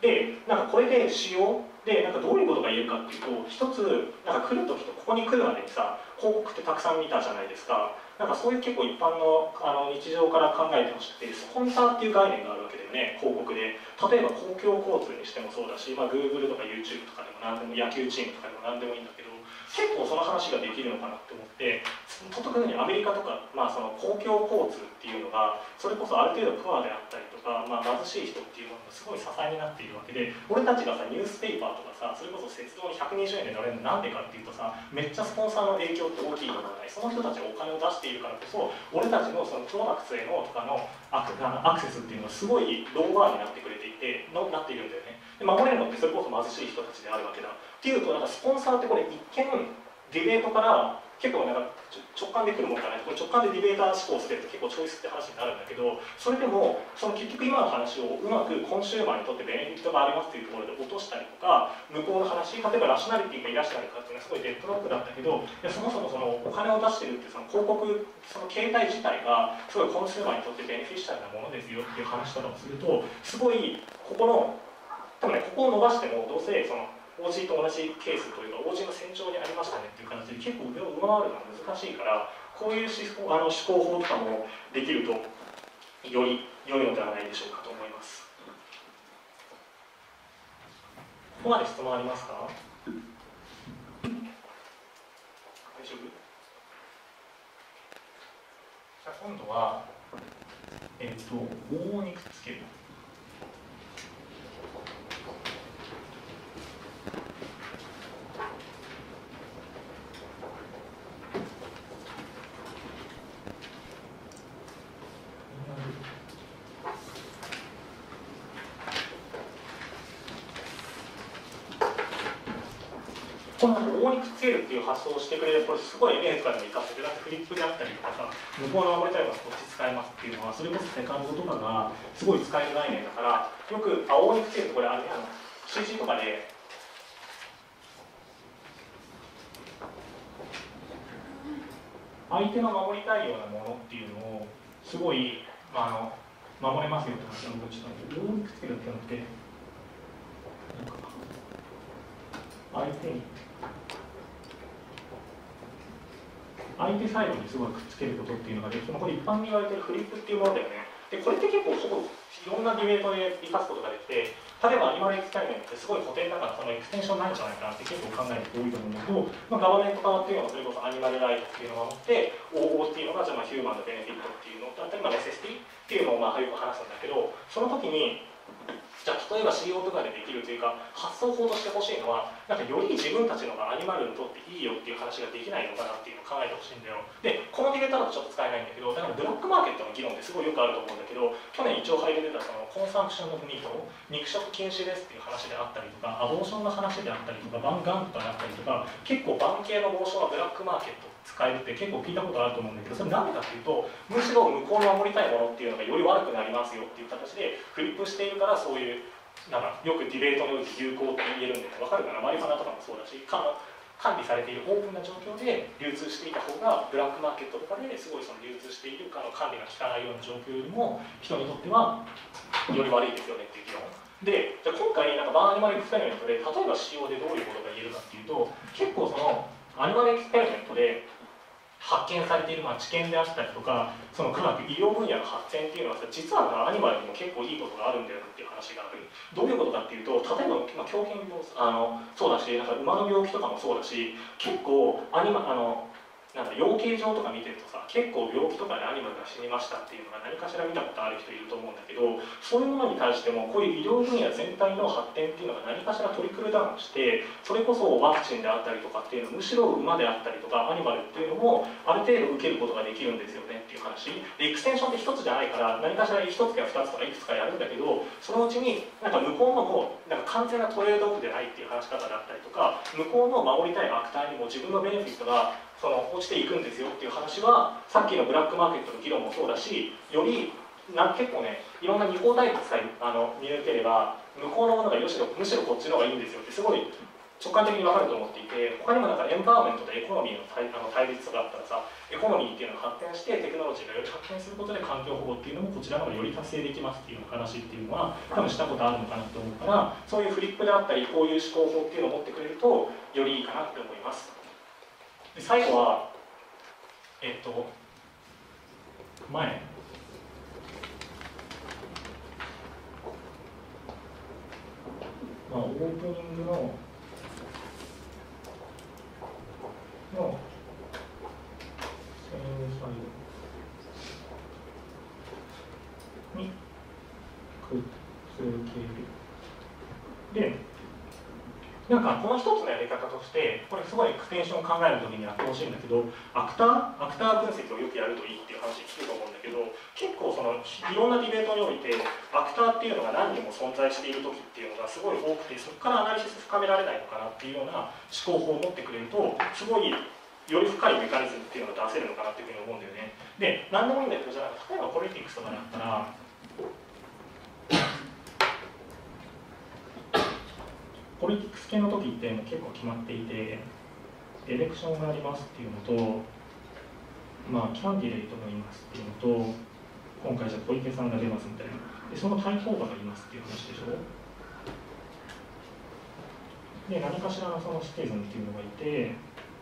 でなんかこれで使用でなんかどういうことが言えるかっていうと、一つなんか来る時とここに来るまでにさ広告ってたくさん見たじゃないですか。なんかそういう結構一般の日常から考えてほしくて、スポンサーっていう概念があるわけだよね、広告で。例えば公共交通にしてもそうだし、Google とか YouTube とかでも何でも、野球チームとかでも何でもいいんだけど、結構その話ができるのかなって思って、特にアメリカとか、その公共交通っていうのがそれこそある程度プアであったりとか、貧しい人っていうものがすごい支えになっているわけで、俺たちがさニュースペーパーとかさ、それこそ鉄道に120円で乗れるのなんでかっていうとさ、めっちゃスポンサーの影響って大きいと思わない。その人たちがお金を出しているからこそ、俺たちのそのプロダクツへのとかのアクセスっていうのはすごいローバーになってくれていてなっているんだよね。で守れるのってそれこそ貧しい人たちであるわけだっていうと、なんかスポンサーってこれ一見ディベートから結構なんか直感でくるもんじゃない、これ直感でディベーター思考すると結構チョイスって話になるんだけど、それでもその結局今の話をうまくコンシューマーにとってベネフィットがありますというところで落としたりとか、向こうの話、例えばラショナリティがいらっしゃるかっていうのはすごいデッドロックだったけど、そもそもそのお金を出してるっていうその広告、その形態自体がすごいコンシューマーにとってベネフィシャルなものですよっていう話とかをすると、すごいここの多分ね、ここを伸ばしてもどうせそのOG と同じケースというか OG の戦場にありましたねっていう形で結構上を上回るのが難しいから、こういう思考法とかもできるとより良いのではないでしょうかと思います。ここまで質問ありますか？大丈夫？じゃあ今度は棒にくっつける。この棒にくっつけるっていう発想をしてくれる、これすごい NS からも活かせて、だってフリップであったりとかさ、向こうの守りたいのがこっち使えますっていうのは、それこそセカンドとかがすごい使える概念だから、よく棒にくっつけるとこれCG とかで相手の守りたいようなものっていうのをすごい、守れますよって話をちょっと棒にくっつけるってなって相手サイドにすごいくっつけることっていうのができて、これ一般に言われてるフリップっていうものだよね。でこれって結構ほぼいろんなディベートで生かすことができて、例えばアニマルエクスペリメントってすごい古典だからそのエクステンションないんじゃないかなって結構考える人多いと思うんだけど、ガバメント側っていうのはそれこそアニマルライトっていうのを守って、OO っていうのがじゃあヒューマンのベネフィットっていうのだったり、ネセシティっていうのをよく話すんだけど、その時にじゃあ例えば CO とかでできるというか発想法としてほしいのは、なんかより自分たちのがアニマルにとっていいよっていう話ができないのかなっていうのを考えてほしいんだよ。でこのディベートだとちょっと使えないんだけど、だからブラックマーケットの議論ってすごいよくあると思うんだけど、去年一応入れてたそのコンサンプションのミート、肉食禁止ですっていう話であったりとか、アボーションの話であったりとか、バンガンとかであったりとか、結構バン系の暴走のブラックマーケット使えるって結構聞いたことあると思うんだけど、それ何でかっていうと、むしろ向こうの守りたいものっていうのがより悪くなりますよっていう形でフリップしているから、そういうなんかよくディベートにおいて有効って言えるんで、分かるかな、マリファナとかもそうだし、管理されているオープンな状況で流通していた方が、ブラックマーケットとかですごいその流通している管理が効かないような状況よりも人にとってはより悪いですよねっていう議論で、じゃあ今回なんかバーアニマルエクスペリメントで例えば使用でどういうことが言えるかっていうと、結構そのアニマルエクスペリメントで発見されている知見であったりとか、その科学医療分野の発展っていうのは実はアニマルにも結構いいことがあるんだよっていう話がある。どういうことかっていうと、例えば狂犬病そうだし、なんか馬の病気とかもそうだし、結構なんか養鶏場とか見てるとさ、結構病気とかでアニマルが死にましたっていうのが何かしら見たことある人いると思うんだけど、そういうものに対してもこういう医療分野全体の発展っていうのが何かしらトリクルダウンして、それこそワクチンであったりとかっていうの、むしろ馬であったりとかアニマルっていうのもある程度受けることができるんですよねっていう話で、エクステンションって一つじゃないから何かしら一つか二つとかいくつかやるんだけど、そのうちになんか向こうのもなんか完全なトレードオフでないっていう話し方だったりとか、向こうの守りたいアクターにも自分のベネフィットが落ちていくんですよっていう話は、さっきのブラックマーケットの議論もそうだし、より結構ね、いろんな二項対立さえ見抜ければ向こうのものがむしろこっちの方がいいんですよってすごい直感的に分かると思っていて、他にもなんかエンパワーメントとエコノミーの対立とかあったらさ、エコノミーっていうのが発展してテクノロジーがより発展することで環境保護っていうのもこちらの方がより達成できますっていう話っていうのは多分したことあるのかなと思うから、そういうフリップであったりこういう思考法っていうのを持ってくれるとよりいいかなって思います。で最後は前オープニングのセールサイドにくっつける。で、なんかこの一つのやり方として、これすごいエクステンションを考えるときにやってほしいんだけど、アクター分析をよくやるといいっていう話聞くと思うんだけど、結構そのいろんなディベートにおいて、アクターっていうのが何人も存在しているときっていうのがすごい多くて、そこからアナリシス深められないのかなっていうような思考法を持ってくれると、すごいより深いメカニズムっていうのが出せるのかなっていうふうに思うんだよね。で、何でもいいんだけど、じゃあ例えばポリティクスとかだったら、ポリティクス系の時ってもう結構決まっていて、エレクションがありますっていうのと、キャンディレイトがいますっていうのと、今回じゃ小池さんが出ますみたいな。で、その対抗馬がいますっていう話でしょ。で、何かしらのそのシティズンっていうのがいて、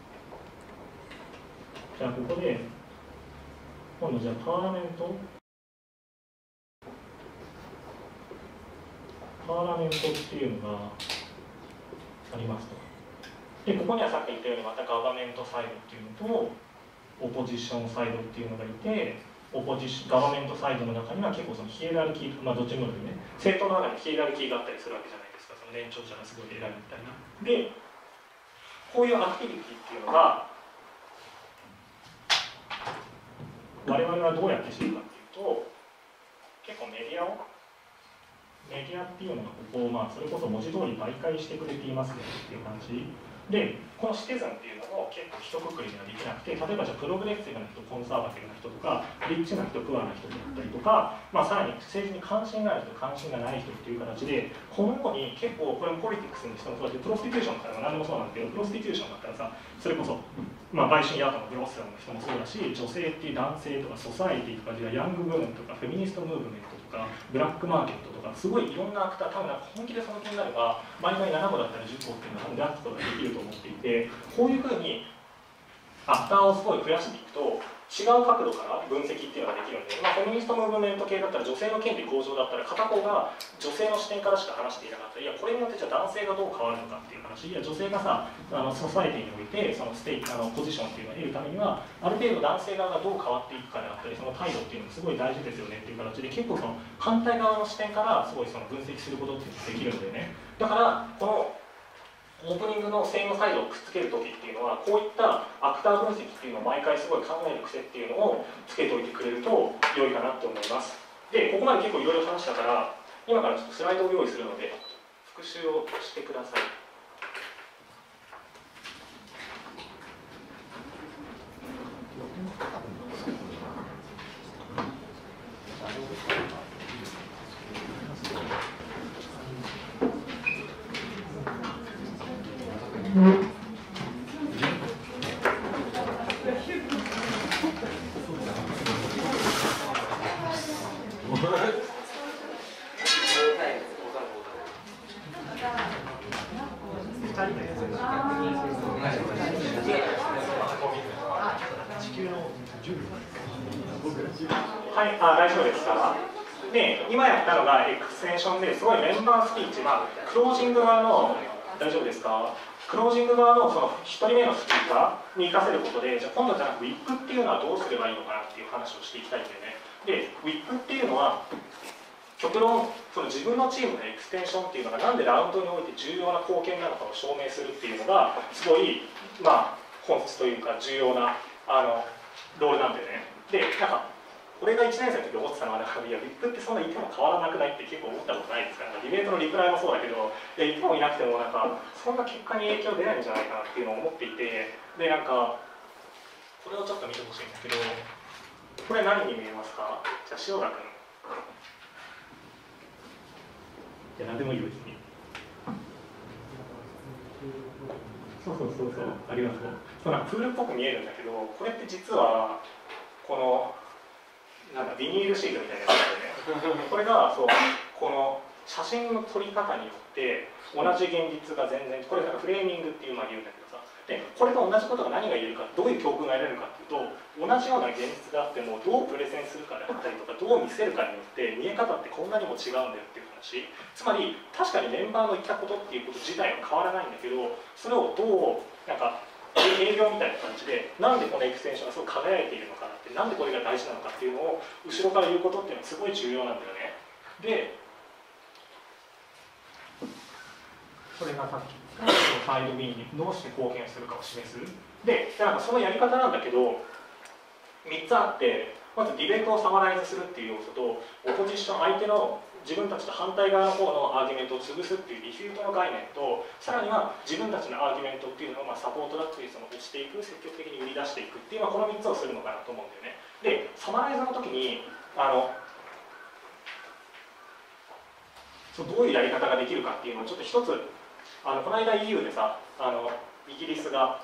じゃあここで、今度じゃあパーラメントっていうのがありますと。で、ここにはさっき言ったようにまたガバメントサイドっていうのと、オポジションサイドっていうのがいて、ガバメントサイドの中には結構そのヒエラルキー、どっちもでね、政党の中にヒエラルキーがあったりするわけじゃないですか、その年長者がすごい偉いみたいな。で、こういうアクティビティっていうのが、我々はどうやってしてるかっていうと、結構メディアっていうのがここをそれこそ文字通り媒介してくれていますねっていう感じで、このシティズンっていうのも結構一括りにはできなくて、例えばじゃあプログレッシブな人、コンサバティブな人とか、リッチな人、プアな人だったりとか、さらに政治に関心がある人、関心がない人っていう形で、このように結構これもポリティクスにしてもそうだし、プロスティテューションからも何でもそうなんだけど、プロスティテューションだったらさ、それこそ売春やとのグロッセラの人もそうだし、女性っていう男性とかソサエティとか、ヤング部分とかフェミニストムーブメントとかブラックマーケットとか、すごいいろんなアクター、多分本気でその気になれば毎回7個だったり10個っていうのは出すことができると思っていて、こういうふうにアクターをすごい増やしていくと違う角度から分析っていうのができるんで、フェミニストムーブメント系だったら女性の権利向上だったら片方が女性の視点からしか話していなかったら、いやこれによってじゃあ男性がどう変わるのかっていう話、いや女性がさソサエティにおいてそのポジションっていうのを得るためにはある程度男性側がどう変わっていくかであったり、その態度っていうのもすごい大事ですよねっていう形で、結構その反対側の視点からすごいその分析することっていうのができるんだよね。だからこのオープニングのセイムサイドをくっつけるときっていうのは、こういったアクター分析っていうのを毎回すごい考える癖っていうのをつけておいてくれると良いかなと思います。で、ここまで結構いろいろ話したから、今からちょっとスライドを用意するので復習をしてください。はい、大丈夫ですか。で、今やったのがエクステンションですごいメンバースピーチ、クロージング側の、大丈夫ですか、クロージング側のその1人目のスピーカーに生かせることで、じゃあ今度じゃなくウィップっていうのはどうすればいいのかなっていう話をしていきたいんだよね。で、ウィップっていうのは、極論、その自分のチームのエクステンションっていうのがなんでラウンドにおいて重要な貢献なのかを証明するっていうのが、すごい、本質というか重要なロールなんだよね。で、俺が1年生の時思ってたのは、いや、ウィップってそんないても変わらなくないって結構思ったことないですから、ディベートのリプライもそうだけど、いてもいなくてもそんな結果に影響出ないんじゃないかなっていうのを思っていて、で、これをちょっと見てほしいんだけど、これ何に見えますか？じゃあ、塩田君。いや、何でもいいよ、別に。 ありがとう。そうなんかプールっぽく見えるんだけど、これって実はこのなんだビニールシートみたいなやつでね、これがそうこの写真の撮り方によって同じ現実が全然、これなんかフレーミングっていうまあ言うんだけどさ、でこれと同じことが何が言えるか、どういう教訓が得られるかっていうと、同じような現実があってもどうプレゼンするかであったりとか、どう見せるかによって見え方ってこんなにも違うんだよっていう話。つまり確かにメンバーの言ったことっていうこと自体は変わらないんだけど、それをどうなんか営業みたいな感じで、なんでこのエクステンションがすごく輝いているのかなって、なんでこれが大事なのかっていうのを後ろから言うことっていうのはすごい重要なんだよね。でそれがさっきサイド B にどうして貢献するかを示す。でなんかそのやり方なんだけど3つあって、まずディベートをサマライズするっていう要素と、オポジション、相手の自分たちと反対側の方のアーギュメントを潰すっていうリフュートの概念と、さらには自分たちのアーギュメントっていうのをサポートだっていうその押していく、積極的に売り出していくっていう、この3つをするのかなと思うんだよね。でサマライズの時にどういうやり方ができるかっていうのをちょっと一つこの間 EU でさイギリスが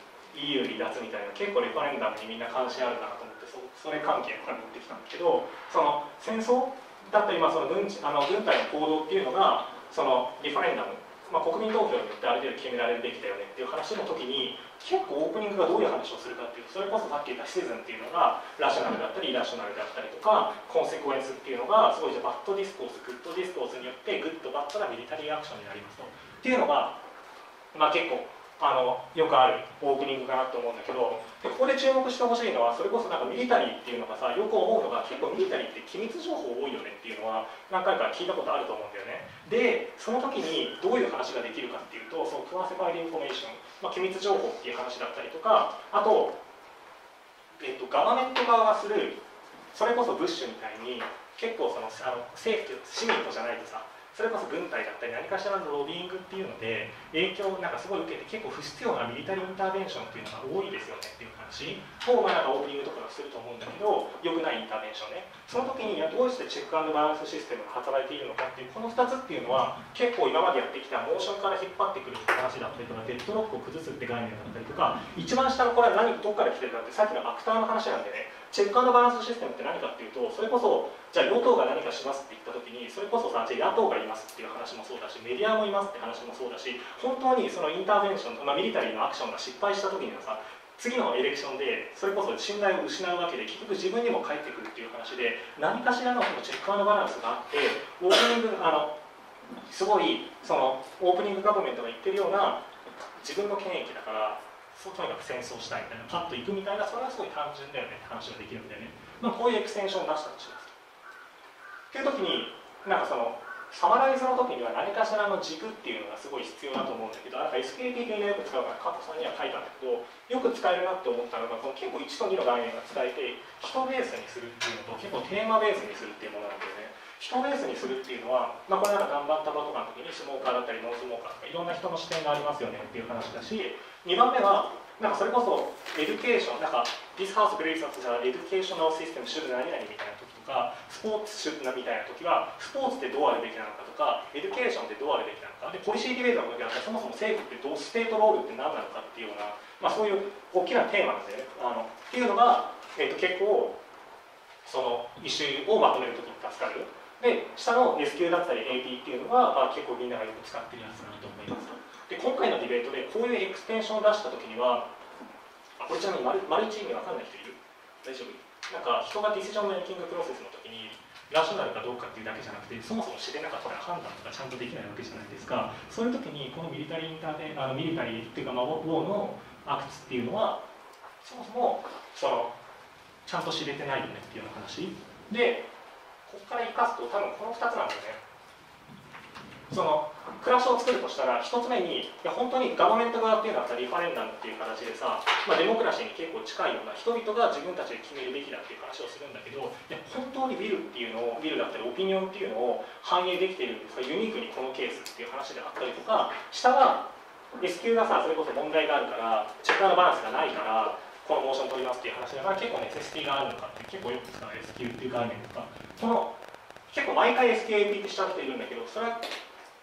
EU 離脱みたいな結構レファレンダムにみんな関心あるなと思って、それ関係から持ってきたんだけど、その戦争だったりその軍隊の行動っていうのがそのリファレンダム、国民投票によってある程度決められるべきだよねっていう話の時に、結構オープニングがどういう話をするかっていうと、それこそさっき言ったシーズンっていうのがラショナルだったりイラショナルだったりとか、コンセクエンスっていうのがすごいバッドディスコース、グッドディスコースによってグッドバッドなミリタリーアクションになりますとっていうのが、結構よくあるオープニングかなと思うんだけど、でここで注目してほしいのは、それこそなんかミリタリーっていうのがさ、よく思うのが、結構ミリタリーって機密情報多いよねっていうのは何回か聞いたことあると思うんだよね。でその時にどういう話ができるかっていうと、そのクラシファイドインフォメーション、機密情報っていう話だったりとか、あと、ガバメント側がする、それこそブッシュみたいに結構その政府市民とじゃないとさ、それこそ軍隊だったり何かしらのロビーングっていうので影響をなんかすごい受けて、結構不必要なミリタリーインターベンションっていうのが多いですよねっていう話をなんかオープニングとかすると思うんだけど、良くないインターベンションね。その時にどうしてチェックアンドバランスシステムが働いているのかっていう、この2つっていうのは結構今までやってきたモーションから引っ張ってくるって話だったりとか、デッドロックを崩すって概念だったりとか、一番下のこれはどこから来てるかって、さっきのアクターの話なんでね、チェックアンドバランスシステムって何かっていうと、それこそじゃあ与党が何かしますって言った時に、それこそさ、じゃあ野党がいますっていう話もそうだし、メディアもいますって話もそうだし、本当にそのインターベンション、ミリタリーのアクションが失敗した時にはさ、次のエレクションでそれこそ信頼を失うわけで、結局自分にも返ってくるっていう話で、何かしらのそのチェックアンドバランスがあって、オープニングすごいそのオープニングガバメントが言ってるような、自分の権益だからとにかく戦争したいみたいな、パッと行くみたいな、それはすごい単純だよねって話ができるんだよね。こういうエクステンションを出したとしますと。っていう時に、なんかそのサマライズの時には何かしらの軸っていうのがすごい必要だと思うんだけど、なんか SKT でよく使うから加藤さんには書いたんだけど、よく使えるなって思ったのが、この結構1と2の概念が使えて、人ベースにするっていうのと結構テーマベースにするっていうものなんだよね。人ベースにするっていうのは、これなんか岩盤タバとかの時にスモーカーだったりノンスモーカーとかいろんな人の視点がありますよねっていう話だし、2番目はなんかそれこそエデュケーション、なんか This house believes that the educational system should 何々みたいな時とか、スポーツ should みたいな時はスポーツってどうあるべきなのかとか、エデュケーションってどうあるべきなのかで、ポリシーディベートの時はそもそも政府ってステートロールって何なのかっていうような、そういう大きなテーマなんでね、っていうのが、結構そのイシューをまとめる時に助かる。で下の SQ だったり AP っていうのが、結構みんながよく使ってるやつだなと思います。で今回のディベートでこういうエクステンションを出した時には、これちなみに丸一意味わかんない人いる？大丈夫？なんか人がディシジョンメイキングプロセスの時にラショナルかどうかっていうだけじゃなくて、そもそも知れなかったら判断とかちゃんとできないわけじゃないですか。そういう時にこのミリタリーミリタリーっていうか、ウォーのアクツっていうのはそもそもちゃんと知れてないよねっていうような話で、ここから生かすと多分この2つなんだよね。その暮らしを作るとしたら、1つ目に本当にガバメント側っていうのはリファレンダムっていう形でさ、デモクラシーに結構近いような、人々が自分たちで決めるべきだっていう話をするんだけど、本当にウィルっていうのを、ウィルだったりオピニオンっていうのを反映できているんですが、ユニークにこのケースっていう話であったりとか、下は S q がさ、それこそ問題があるからチェックアンドバランスがないからこのモーションを取りますっていう話だから、結構ネセシティがあるのかって結構よく使う S q っていう概念とか、この結構毎回 SKAP ってした人いるんだけど、それは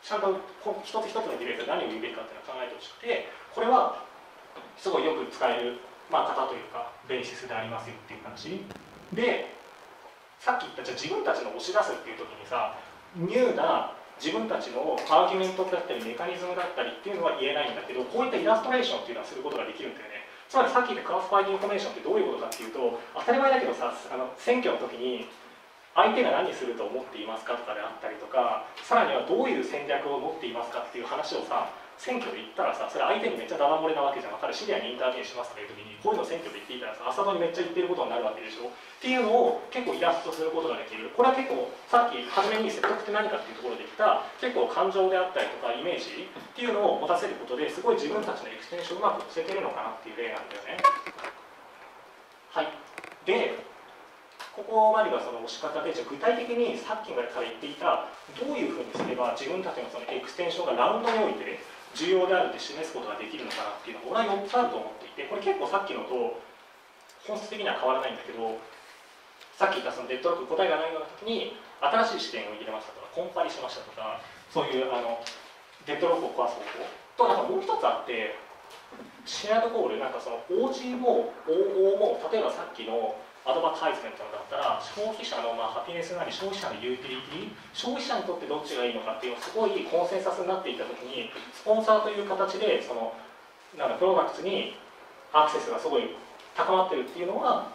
ちゃんと一つ一つのディベートで何を言うべきかっていうのを考えてほしくて、これはすごいよく使える、まあ、型というかベーシスでありますよっていう話で、さっき言ったじゃあ自分たちの押し出すっていう時にさ、ニューな自分たちのアーギュメントだったりメカニズムだったりっていうのは言えないんだけど、こういったイラストレーションっていうのはすることができるんだよね。つまりさっき言ったクラスファイディンフォメーションってどういうことかっていうと、当たり前だけどさ、選挙の時に相手が何すると思っていますかとかであったりとか、さらにはどういう戦略を持っていますかっていう話をさ、選挙で言ったらさ、それ相手にめっちゃダダ漏れなわけじゃん。彼シリアにインタービューしますとかいう時にこういうのを選挙で言っていたらさ、アサドにめっちゃ言ってることになるわけでしょっていうのを結構イラストすることができる。これは結構さっき初めに説得って何かっていうところで言った結構感情であったりとかイメージっていうのを持たせることですごい自分たちのエクステンションをうまく寄せてるのかなっていう例なんだよね。はい。でここまでがその押し方で、じゃあ具体的にさっきから言っていたどういうふうにすれば自分たちのそのエクステンションがラウンドにおいて重要であるって示すことができるのかなっていうのが俺は4つあると思っていて、これ結構さっきのと本質的には変わらないんだけど、さっき言ったそのデッドロック答えがないような時に新しい視点を入れましたとかコンパリしましたとか、そういうデッドロックを壊す方法と、なんかもう一つあって、シェアードゴール、なんかその OG も OO も、例えばさっきのアドバタイズメントだったら消費者のハピネスなり消費者のユーティリティ、消費者にとってどっちがいいのかっていうのがすごいコンセンサスになっていたときに、スポンサーという形でそのなんかプロダクツにアクセスがすごい高まってるっていうのは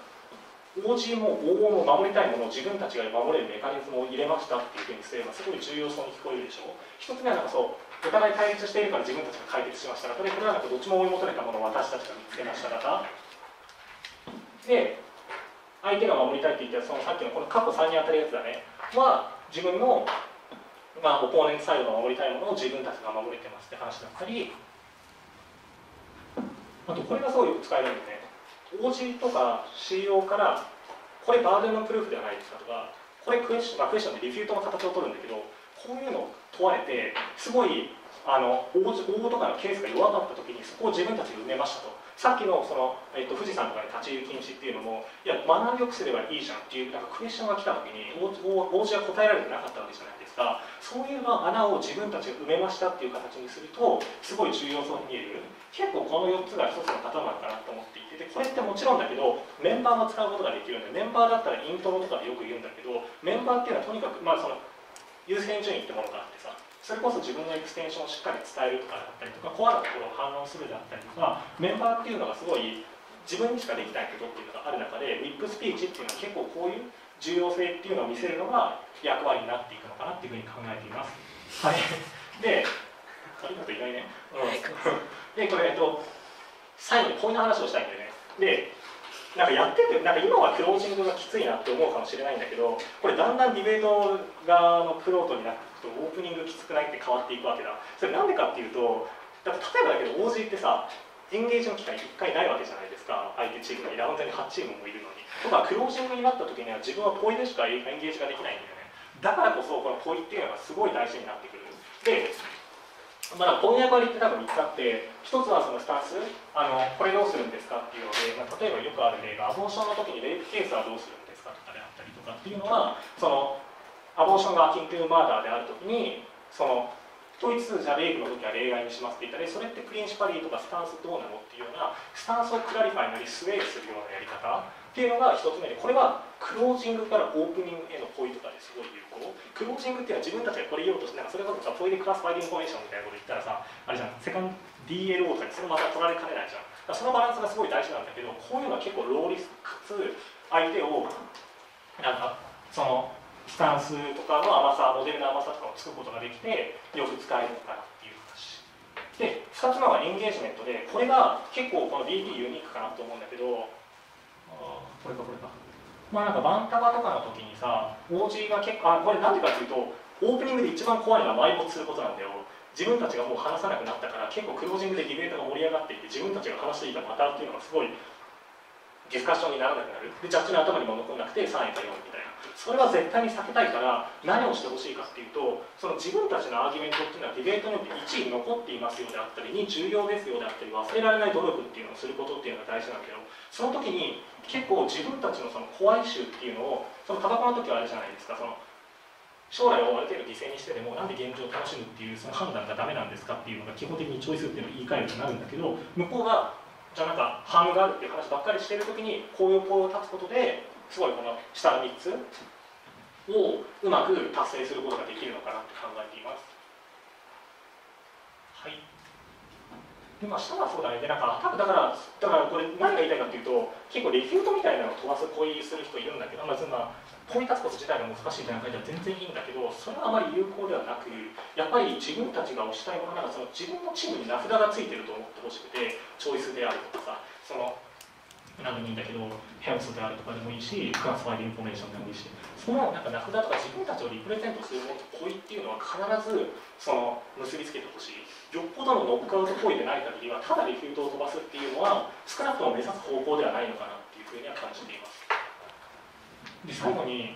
OG も OO も守りたいものを自分たちが守れるメカニズムを入れましたっていうふうにすればすごい重要そうに聞こえるでしょ。一つ目はなんかそうお互い対立しているから自分たちが解決しましたが、これはなんかどっちも追い求めたものを私たちが見つけました方で、相手が守りたいって言ったらそのさっきのこの過去3に当たるやつだねは自分の、オポーネントサイドが守りたいものを自分たちが守れてますって話だったり、あとこれがすごいよく使えるんでね、 OG とか CO からこれバーデンのプルーフではないですかとか、これクエスチョンでリフュートの形を取るんだけど、こういうのを問われてすごいOO とかのケースが弱かった時にそこを自分たちで埋めましたと。さっきの富士山とかで立ち入り禁止っていうのも、いや学びよくすればいいじゃんっていうなんかクエスチョンが来た時に OG は答えられてなかったわけじゃないですか。そういう穴を自分たちが埋めましたっていう形にするとすごい重要そうに見える。結構この4つが一つのパターンなのかなと思っていて、でこれってもちろんだけどメンバーも使うことができるので、メンバーだったらイントロとかでよく言うんだけど、メンバーっていうのはとにかくその優先順位ってものがあってさ、それこそ自分のエクステンションをしっかり伝えるとかだったりとか、コアなところを反論するであったりとか、メンバーっていうのがすごい自分にしかできないことっていうのがある中で、ウィップスピーチっていうのは結構こういう重要性っていうのを見せるのが役割になっていくのかなっていうふうに考えています。はい。で、ありがとう意外ね。で、これ最後にこういう話をしたいんだよね。で、なんかやってて、なんか今はクロージングがきついなって思うかもしれないんだけど、これだんだんディベート側のクロートになっていくとオープニングきつくないって変わっていくわけだ。それなんでかっていうと、だって例えばだけど OG ってさ、エンゲージの機会1回ないわけじゃないですか。相手チームがいる、本当に8チームもいるのに。とかクロージングになった時には自分はポイでしかエンゲージができないんだよね。だからこそこのポイっていうのがすごい大事になってくる。で、この役割って多分3つあって、1つはそのスタンス、これどうするんですかっていうので、例えばよくある例がアボーションの時にレイプケースはどうするんですかとかであったりとかっていうのは、そのアボーションがアキントゥーマーダーである時にその統一じゃあレイプの時は例外にしますって言ったり、それってプリンシパリーとかスタンスどうなのっていうようなスタンスをクラリファイなりスウェイするようなやり方っていうのが1つ目で、これはクロージングからオープニングへのポイとかですごい有効。クロージングっていうのは自分たちがこれ言おうとして、なんかそれこそさポイでクラスファイディンフォメーションみたいなこと言ったらさ、あれじゃん、セカンド DLO とかにそれまた取られかねないじゃん。だからそのバランスがすごい大事なんだけど、こういうのは結構ローリスクかつ相手をなんかそのスタンスとかの甘さ、モデルの甘さとかを作ることができてよく使えるのかなっていう話で、2つ目はエンゲージメントで、これが結構この DT ユニークかなと思うんだけど、これかなんかバンタバとかの時にさ OG が結構これなんでかっていうと、オープニングで一番怖いのは埋没することなんだよ。自分たちがもう話さなくなったから結構クロージングでディベートが盛り上がっていて、自分たちが話していたパターンっていうのがすごいディスカッションにならなくなる。でジャッジの頭にも残らなくて3位か4位みたいな。それは絶対に避けたいから何をしてほしいかっていうと、その自分たちのアーギュメントっていうのはディベートによって1位残っていますよであったり2重要ですよであったり忘れられない努力っていうのをすることっていうのが大事なんだけど、その時に結構自分たちのそのコアイシューっていうのを、そのタバコの時はあれじゃないですか、その将来をある程度犠牲にしてでもなんで現状を楽しむっていうその判断がダメなんですかっていうのが基本的にチョイスっていうのを言い換えるとなるんだけど、向こうがじゃあなんかハームがあるっていう話ばっかりしてるときにこういうポールを立つことですごいこの下の3つをうまく達成することができるのかなって考えています。はい。で下はそうだね。でなんか多分だからこれ何が言いたいかっていうと、結構レフュートみたいなのを飛ばす恋する人いるんだけど、まあポイント立つこと自体が難しい段階では全然いいんだけど、それはあまり有効ではなく、やっぱり自分たちが推したいものなんかその自分のチームに名札がついてると思ってほしくて、チョイスであるとかさ、その何でもいいんだけど、ヘルスであるとかでもいいし、トランスファイドインフォメーションでもいいし、そのなんか名札とか自分たちをリプレゼントするものと恋っていうのは必ずその結びつけてほしい。よっぽどのノックアウト行為でない限りは、ただリフュートを飛ばすっていうのは少なくとも目指す方向ではないのかなっていうふうには感じています。で最後に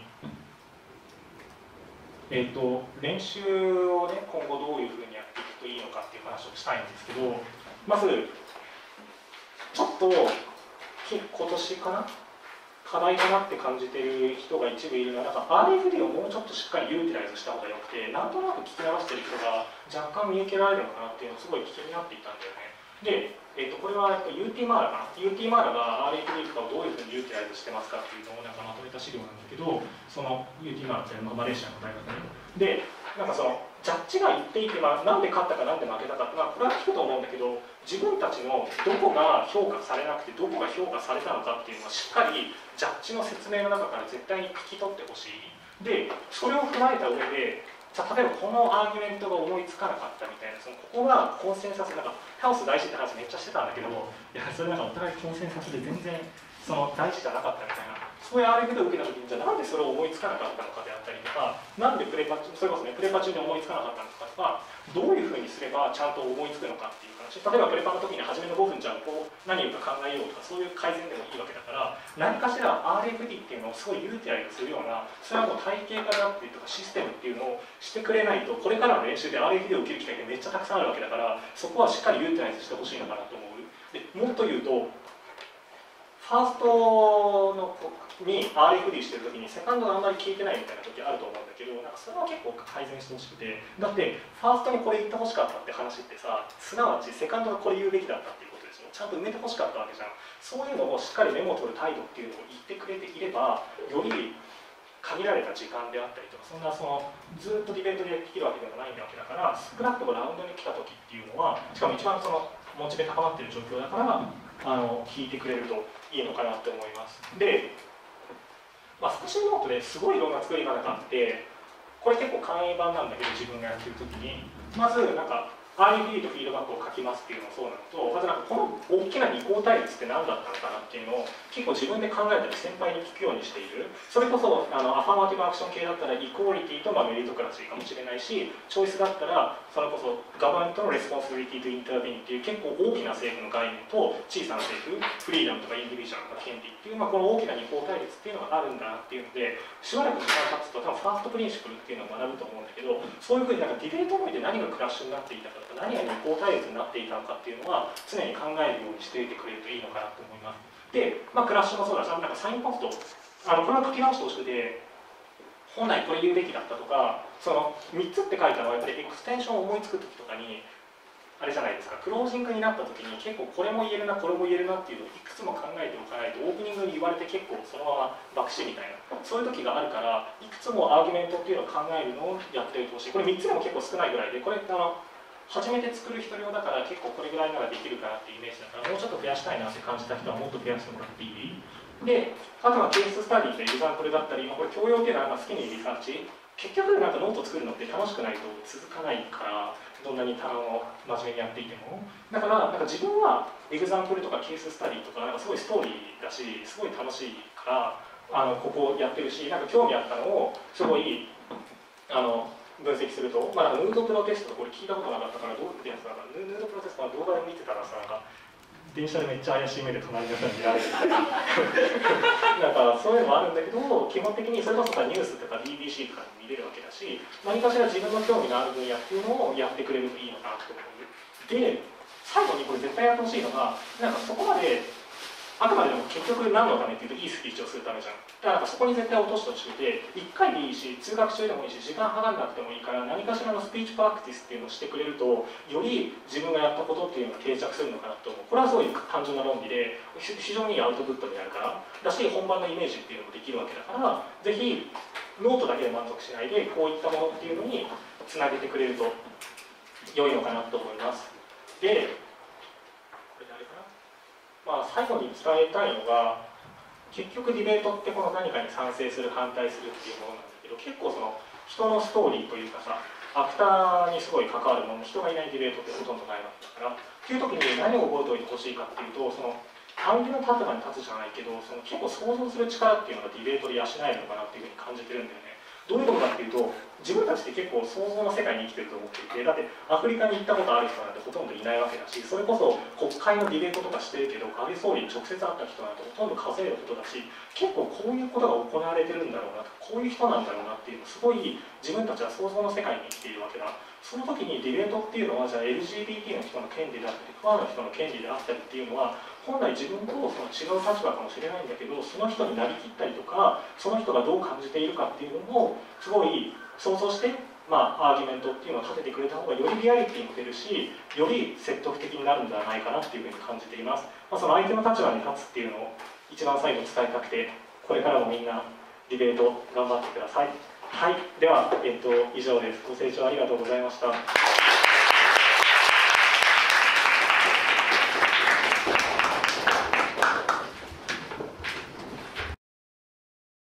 練習をね、今後どういうふうにやっていくといいのかっていう話をしたいんですけど、まずちょっと今年かな、課題かなって感じている人が一部いるのは、なんか RFD をもうちょっとしっかりユーティライズした方がよくて、なんとなく聞き流してる人が若干見受けられるのかなっていうのをすごい気になっていたんだよね。でこれはUT マーラかな、UT マーラが RFD とかをどういうふうにユーティライズしてますかっていうのをなんかまとめた資料なんだけど、その UT マーラってマレーシアの大学で、なんかそのジャッジが言っていて、なんで勝ったかなんで負けたかって、これは聞くと思うんだけど、自分たちのどこが評価されなくてどこが評価されたのかっていうのはしっかりジャッジの説明の中から絶対に聞き取ってほしい。でそれを踏まえた上で、じゃあ例えばこのアーギュメントが思いつかなかったみたいな、ここがコンセンサス、なんかハウス大事って話めっちゃしてたんだけど、いやそれなんかお互いコンセンサスで全然大事じゃなかったみたいな、そういう RFD を受けた時に、じゃあなんでそれを思いつかなかったのかであったりとか、なんでそれこそね、プレパ中に思いつかなかったのかとか、どういうふうにすればちゃんと思いつくのかっていう話、例えばプレパの時に初めの5分じゃあこう何をか考えようとか、そういう改善でもいいわけだから、何かしら RFD っていうのをすごいユーティライズするような、それはもう体系化であったりとかシステムっていうのをしてくれないと、これからの練習で RFD を受ける機会がめっちゃたくさんあるわけだから、そこはしっかりユーティライズしてほしいのかなと思う。でもっと言うと、ファーストのに RFD してるときにセカンドがあんまり効いてないみたいな時あると思うんだけど、なんかそれは結構改善してほしくて、だってファーストにこれ言ってほしかったって話ってさ、すなわちセカンドがこれ言うべきだったっていうことでしょ。ちゃんと埋めてほしかったわけじゃん。そういうのをしっかりメモを取る態度っていうのを言ってくれていれば、より限られた時間であったりとか、ずっとディベートでできるわけでもないわけだから、少なくともラウンドに来た時っていうのは、しかも一番モチベ高まっている状況だから聞いてくれるといいのかなって思います。で復習ノートですごいいろんな作り方があって、これ結構簡易版なんだけど、自分がやってる時にまずなんか RFD とフィードバックを書きますっていうのもそうなのと、まずなんかこの大きな二項対立って何だったのかなっていうのを結構自分で考えたり先輩に聞くようにしている。それこそアファーマティブアクション系だったらイコーリティとメリトクラシーかもしれないし、チョイスだったらそれこそガバメントのレスポンシビリティとインターベインっていう結構大きな政府の概念と小さな政府、フリーダムとかインディビジュアルとか権利っていう、この大きな二項対立っていうのがあるんだなっていうので、しばらく時間経つと多分ファーストプリンシプルっていうのを学ぶと思うんだけど、そういうふうになんかディベートにおいて何がクラッシュになっていたかとか、何が二項対立になっていたのかっていうのは常に考えるようにしていてくれるといいのかなと思います。で、クラッシュもそうだし、なんかサインポスト、これは書き直してほしくて、本来これ言うべきだったとか、3つって書いたのはやっぱりエクステンションを思いつく時とかに、あれじゃないですか、クロージングになった時に結構これも言えるな、これも言えるなっていうのをいくつも考えておかないと、オープニングに言われて結構そのまま爆死みたいな、そういう時があるから、いくつもアーギュメントっていうのを考えるのをやっておいてほしい。これ3つでも結構少ないぐらいで、これ初めて作る人用だから結構これぐらいならできるかなっていうイメージだから、もうちょっと増やしたいなって感じた人はもっと増やしてもらっていい。で、あとはケーススタディというエグザンプルだったり、これ教養っていうのは好きにリサーチ、結局なんかノート作るのって楽しくないと続かないから、どんなに真面目にやっていても。だからなんか自分はエグザンプルとかケーススタディとかなんかすごいストーリーだし、すごい楽しいからここやってるし、なんか興味あったのをすごい分析すると、なんかヌードプロテストとこれ聞いたことなかったからどうってやつだから、ヌードプロテストは動画で見てたらさ、なんか電車でめっちゃ怪しい目で隣の人に見られるみたいななんかそういうのもあるんだけど、基本的にそれこそニュースとか BBC とかに見れるわけだし、何かしら自分の興味のある分野っていうのをやってくれるといいのかなと思う。で、最後にこれ絶対やってほしいのが、なんかそこまであくまでも結局何のためっていうといいスピーチをするためじゃん。だからそこに絶対落としてほしくて、1回でいいし通学中でもいいし時間計らなくてもいいから、何かしらのスピーチプラクティスっていうのをしてくれるとより自分がやったことっていうのが定着するのかなと思う。これはすごい単純な論理で非常にいいアウトプットになるからだし、本番のイメージっていうのもできるわけだから、ぜひノートだけで満足しないでこういったものっていうのにつなげてくれると良いのかなと思います。で、これであれかな、最後に伝えたいのが、結局ディベートってこの何かに賛成する反対するっていうものなんだけど、結構その人のストーリーというかさ、アクターにすごい関わるもの、人がいないディベートってほとんどないわけだからっていう時に何を覚えておいてほしいかっていうと、その相手の立場に立つじゃないけど、その結構想像する力っていうのがディベートで養えるのかなっていうふうに感じてるんだよね。どういうことかっていうと、自分たちって結構想像の世界に生きてると思っていて、だってアフリカに行ったことある人なんてほとんどいないわけだし、それこそ国会のディベートとかしてるけど安倍総理に直接会った人なんてほとんど数えることだし、結構こういうことが行われてるんだろうなと、こういう人なんだろうなっていうのすごい自分たちは想像の世界に生きているわけだ。その時にディベートっていうのは、じゃあ LGBT の人の権利であったりファーの人の権利であったりっていうのは、本来自分とその違う立場かもしれないんだけど、その人になりきったりとか、その人がどう感じているかっていうのをすごい想像して、アーギュメントっていうのを立ててくれた方がよりリアリティも出るし、より説得的になるんではないかなっていうふうに感じています。その相手の立場に立つっていうのを一番最後に伝えたくて、これからもみんなディベート頑張ってください。はい、では、以上です。ご清聴ありがとうございました。